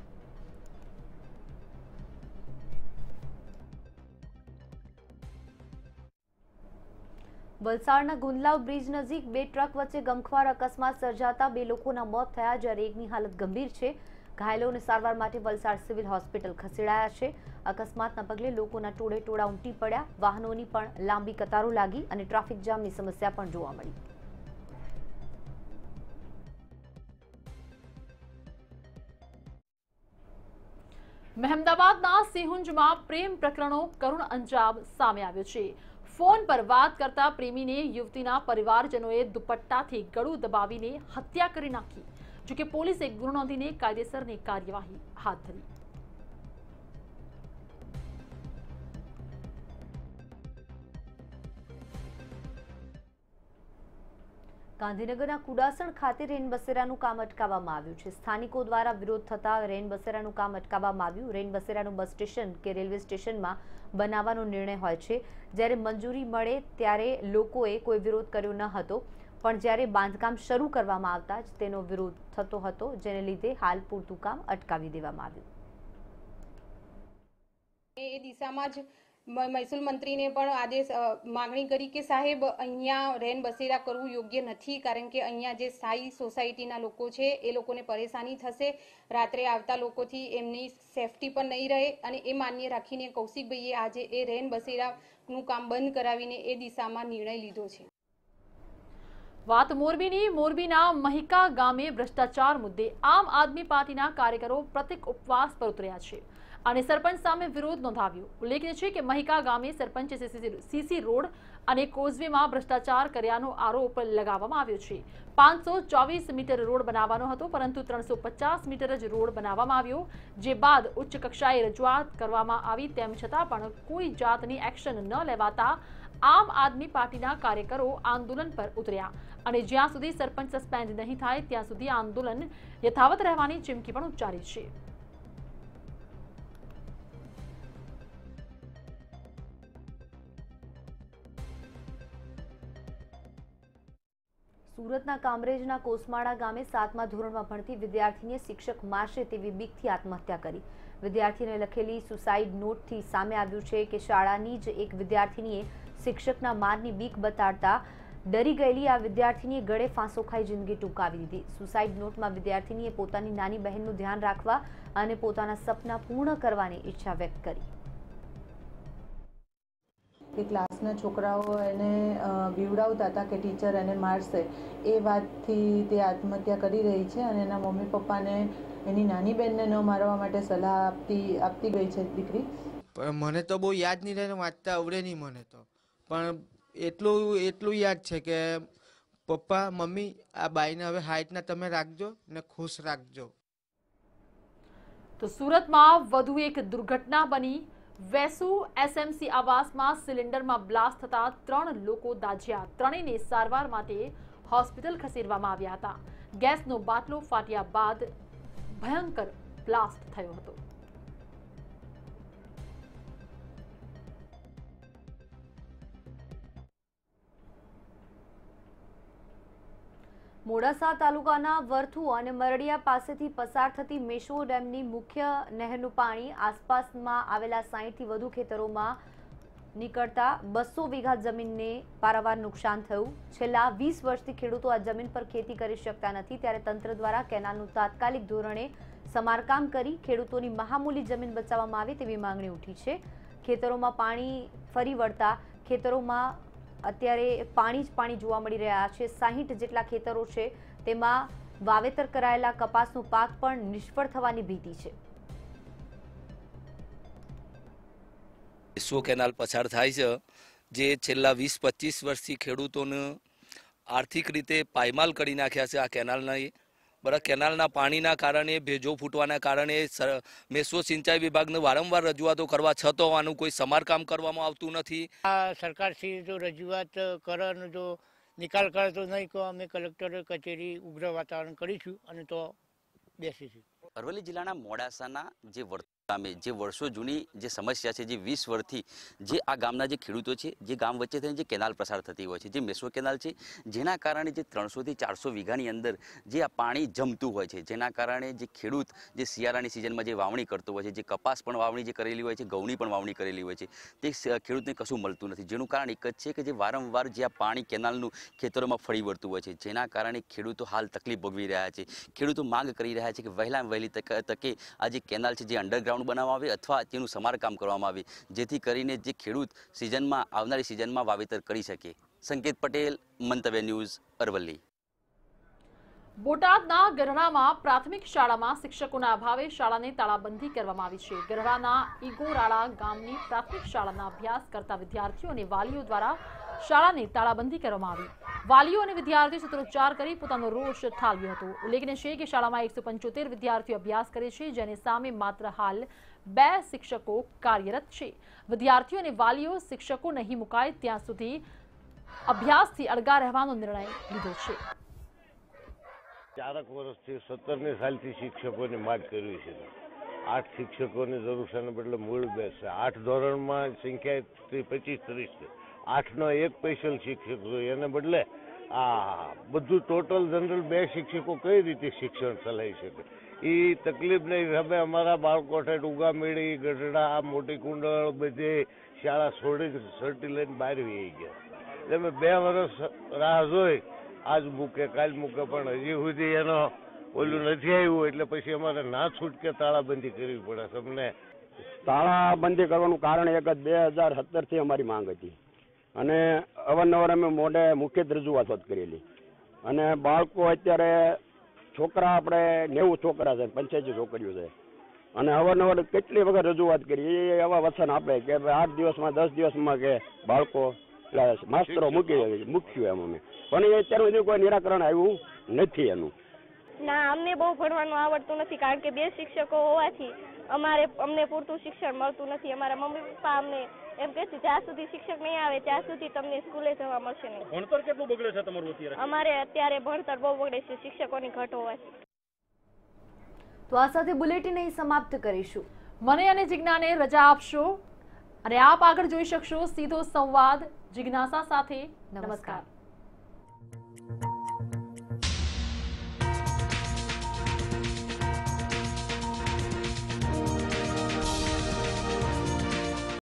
વલસાડના ગુંદલાવ બ્રિજ નજીક બે ટ્રક વચ્ચે ગમખ્વાર અકસ્માત સર્જાતા બે લોકોના મોત થયા, જ્યારે એકની હાલત ગંભીર છે। ઘાયલોને સારવાર માટે વલસાડ સિવિલ હોસ્પિટલ ખસેડાયા છે। અકસ્માતના પગલે લોકોના ટોળે ટોળા ઉમટી પડ્યા, વાહનોની પણ લાંબી કતારો લાગી અને ટ્રાફિક જામની સમસ્યા પણ જોવા મળી। મહેમદાબાદના સિંહુંજમાં પ્રેમ પ્રકરણો કરુણ અંજામ સામે આવ્યો છે। ફોન પર વાત કરતા પ્રેમીને યુવતીના પરિવારજનોએ દુપટ્ટાથી ગળું દબાવીને હત્યા કરી નાખી। જોકે પોલીસે ગુનો નોંધીને કાયદેસરની કાર્યવાહી હાથ ધરી। ગાંધીનગરના કુડાસણ ખાતે રેન બસેરાનું કામ અટકાવવામાં આવ્યું છે। સ્થાનિકો દ્વારા વિરોધ થતા રેન બસેરાનું કામ અટકાવવામાં આવ્યું। રેન બસેરાનું બસ સ્ટેશન કે રેલવે સ્ટેશનમાં બનાવવાનો નિર્ણય હોય છે, જ્યારે મંજૂરી મળે ત્યારે લોકોએ કોઈ વિરોધ કર્યો ન હતો, પણ જ્યારે બાંધકામ શરૂ કરવામાં આવતા જ તેનો વિરોધ થતો હતો, જેને લીધે હાલ પૂરતું કામ અટકાવી દેવામાં આવ્યું। એ દિશામાં જ મહેસૂલ મંત્રીને પણ આદેશ માગણી કરી કે સાહેબ અહીંયા રેન બસેરા કરવું યોગ્ય નથી, કારણ કે અહીંયા જે સ્થાયી સોસાયટીના લોકો છે એ લોકોને પરેશાની થશે, રાત્રે આવતા લોકોથી એમની સેફટી પણ નહીં રહે, અને એ માન્ય રાખીને કૌશિકભાઈએ આજે એ રેન બસેરાનું કામ બંધ કરાવીને એ દિશામાં નિર્ણય લીધો છે। વાત મોરબીની મોરબીના મહિકા ગામે ભ્રષ્ટાચાર મુદ્દે આમ આદમી પાર્ટીના કાર્યકરો પ્રતિક ઉપવાસ પર ઉતર્યા છે અને સરપંચ સામે વિરોધ નોંધાવ્યો। ઉલ્લેખનીય છે કે મહિકા ગામે સરપંચે સીસી રોડ અને કોઝવેમાં ભ્રષ્ટાચાર કર્યાનો આરોપ લગાવવામાં આવ્યો છે। પાંચસો ચોવીસ મીટર રોડ બનાવવાનો હતો, પરંતુ ત્રણસો પચાસ મીટર જ રોડ બનાવવામાં આવ્યો, જે બાદ ઉચ્ચ કક્ષાએ રજૂઆત કરવામાં આવી, તેમ છતાં પણ કોઈ જાતની એક્શન ન લેવાતા આમ આદમી પાર્ટીના કાર્યકરો આંદોલન પર ઉતર્યા અને જ્યાં સુધી સરપંચ સસ્પેન્ડ નહીં થાય ત્યાં સુધી આંદોલન યથાવત રહેવાની ચીમકી પણ ઉચ્ચારી છે। સુરતના કામરેજના કોસમાળા ગામે સાતમા ધોરણમાં ભણતી વિદ્યાર્થીને શિક્ષક મારશે તેવી બીકથી આત્મહત્યા કરી। વિદ્યાર્થીને લખેલી સુસાઇડ નોટથી સામે આવ્યું છે કે શાળાની જ એક વિદ્યાર્થીનીએ શિક્ષકના મારની બીક બતાડતા ડરી ગયેલી આ વિદ્યાર્થીનીએ ગળે ફાંસો ખાઈ જિંદગી ટૂંકાવી દીધી। સુસાઇડ નોટમાં વિદ્યાર્થીનીએ પોતાની નાની બહેનનું ધ્યાન રાખવા અને પોતાના સપના પૂર્ણ કરવાની ઈચ્છા વ્યક્ત કરી। કે ક્લાસના છોકરાઓ એને બીવડાવતા હતા કે ટીચર એને મારશે, એ વાતથી તે આત્મહત્યા કરી રહી છે અને એના મમ્મી પપ્પાને એની નાની બહેનને ન મારવા માટે સલાહ આપતી આપતી ગઈ છે દીકરી। પણ મને તો બહુ યાદ નહીં રહે, વાંચતા આવડે નહીં મને તો, પણ એટલું એટલું યાદ છે કે પપ્પા મમ્મી આ બાઈને હવે હાઈટના તમે રાખજો ને ખુશ રાખજો। તો સુરતમાં વધુ એક દુર્ઘટના બની। વેસુ એસએમસી આવાસમાં સિલિન્ડરમાં બ્લાસ્ટ થતા ત્રણ લોકો દાઝ્યા। ત્રણેયને સારવાર માટે હોસ્પિટલ ખસેડવામાં આવ્યા હતા। ગેસનો બાટલો ફાટ્યા બાદ ભયંકર બ્લાસ્ટ થયો હતો। મોડાસા તાલુકાના વરથુ અને મરડિયા પાસેથી પસાર થતી મેશ્વો ડેમની મુખ્ય નહેરનું પાણી આસપાસમાં આવેલા સાઠથી વધુ ખેતરોમાં નીકળતા બસો વીઘા જમીનને પારાવાર નુકસાન થયું। છેલ્લા વીસ વર્ષથી ખેડૂતો આ જમીન પર ખેતી કરી શકતા નથી, ત્યારે તંત્ર દ્વારા કેનાલનું તાત્કાલિક ધોરણે સમારકામ કરી ખેડૂતોની મહામૂલી જમીન બચાવવામાં આવે તેવી માંગણી ઉઠી છે। ખેતરોમાં પાણી ફરી વળતા ખેતરોમાં અત્યારે પાણી જ પાણી જોવા મળી રહ્યા છે। સાહીઠ જેટલા ખેતરો છે તેમાં વાવેતર કરાયેલા કપાસનો પાક પણ નિષ્ફળ થવાની ભીતિ છે। વિશ્વ કેનાલ પસાર થાય છે, જે છેલ્લા વીસ પચીસ વર્ષથી ખેડૂતોને આર્થિક રીતે પાયમાલ કરી નાખ્યા છે। આ કેનાલના બરાબર કેનાલના પાણીના કારણે ભેજો ફૂટવાના કારણે મેસો સિંચાઈ વિભાગને વારંવાર રજૂઆતો કરવા છતાં આનું કોઈ સમારકામ કરવામાં આવતું નથી। આ સરકારશ્રી જો રજૂઆત કરે અને જો નિકાલ કરે તો નહીં કહો અમે કલેક્ટર કચેરી ઉગ્ર વાતાવરણ કરીશું અને તો બેસીશું। અરવલ્લી જિલ્લાના મોડાસાના જે ગામે જે વર્ષો જૂની જે સમસ્યા છે, જે વીસ વર્ષથી જે આ ગામના જે ખેડૂતો છે, જે ગામ વચ્ચે થઈને જે કેનાલ પસાર થતી હોય છે, જે મેસો કેનાલ છે, જેના કારણે જે ત્રણસોથી ચારસો વીઘાની અંદર જે આ પાણી જમતું હોય છે, જેના કારણે જે ખેડૂત જે શિયાળાની સિઝનમાં જે વાવણી કરતો હોય છે, જે કપાસ પણ વાવણી જે કરેલી હોય છે, ઘઉંની પણ વાવણી કરેલી હોય છે, તે ખેડૂતને કશું મળતું નથી, જેનું કારણ એક જ છે કે જે વારંવાર જે આ પાણી કેનાલનું ખેતરોમાં ફરી વળતું હોય છે, જેના કારણે ખેડૂતો હાલ તકલીફ ભોગવી રહ્યા છે। ખેડૂતો માંગ કરી રહ્યા છે કે વહેલામાં વહેલી તકે આ જે કેનાલ છે જે અંડરગ્રાઉન્ડ બનાવવામાં આવે અથવા તેનું સમારકામ કરવામાં આવે, જેથી કરીને જે ખેડૂત સિઝનમાં આવનારી સિઝનમાં વાવેતર કરી શકે। સંકેત પટેલ, મંતવ્ય ન્યૂઝ, અરવલ્લી। બોટાદના ગરડામાં પ્રાથમિક શાળામાં શિક્ષકોના અભાવે શાળાને તાળાબંધી કરવામાં આવી છે। ગરડાના ઈગોરાળા ગામની પ્રાથમિક શાળાના અભ્યાસ કરતા વિદ્યાર્થીઓ અને વાલીઓ દ્વારા શાળાને તાળાબંધી કરવામાં આવી। વાલીઓ અને વિદ્યાર્થીઓ સૂત્રોચ્ચાર કરી પોતાનો રોષ ઠાલવ્યો હતો। ઉલ્લેખનીય છે કે શાળામાં એકસો પંચોતેર વિદ્યાર્થીઓ અભ્યાસ કરે છે, જેની સામે માત્ર હાલ બે શિક્ષકો કાર્યરત છે। વિદ્યાર્થીઓ અને વાલીઓ શિક્ષકો નહીં મુકાય ત્યાં સુધી અભ્યાસથી અળગા રહેવાનો નિર્ણય લીધો છે। ચારક વર્ષથી સત્તરમી સાલથી શિક્ષકોની માંગ કરવી છે। આઠ શિક્ષકોની જરૂર છે, બદલે મૂળ બે છે। આઠ ધોરણમાં સંખ્યા પચીસ ત્રીસ છે, આઠનો એક સ્પેશિયલ શિક્ષક જોઈએ, એને બદલે આ બધું ટોટલ જનરલ બે શિક્ષકો કઈ રીતે શિક્ષણ ચલાવી શકે? એ તકલીફને હિસાબે અમારા બાળકો ઠેઠ ઉગામેડી, ગઢડા, મોટી કુંડળ બધે શાળા છોડી સર્ટી લઈને બહાર વહી ગયા। એટલે અમે બે વર્ષ રાહ જોઈ, આજ મૂકે કાલ મૂકે, પણ હજી સુધી એનો ઓલું નથી આવ્યું, એટલે પછી અમારે ના છૂટકે તાળાબંધી કરવી પડે છે। અમને તાળાબંધી કરવાનું કારણ એક જ બે હજાર સત્તર થી અમારી માંગ હતી અને અવારનવાર અમે મોઢે મુખ્ય રજૂઆત કરેલી અને બાળકો અત્યારે છોકરા આપણે નેવું છોકરા છે, પંચ્યાસી છોકરીઓ છે અને અવારનવાર કેટલી વખત રજૂઆત કરી, એ એવા વચન આપે કે આઠ દિવસમાં દસ દિવસમાં કે બાળકો માસ્તરો મૂકી મૂક્યું એમ અમે, પણ એ અત્યાર સુધી કોઈ નિરાકરણ આવ્યું નથી એનું। ના, અમને બહુ ભણવાનું આવડતું નથી, કારણ કે બે શિક્ષકો હોવાથી અમારે અમને પૂરતું શિક્ષણ મળતું નથી। અમારા મમ્મી પપ્પા અમને એમ કહે છે જ્યાં સુધી શિક્ષક નહીં આવે ત્યાં સુધી તમને સ્કૂલે જવા મળશે નહીં। ભણતર કેટલું બગડે છે તમારું અત્યારે? અમારે અત્યારે ભણતર બહુ બગડે છે શિક્ષકોની ઘટ હોવાથી। તો આ સાથે બુલેટિન અહીં સમાપ્ત કરીશું। મને અને જિજ્ઞાને રજા આપશો અને આપ આગળ જોઈ શકશો સીધો સંવાદ જિજ્ઞાસા સાથે। નમસ્કાર।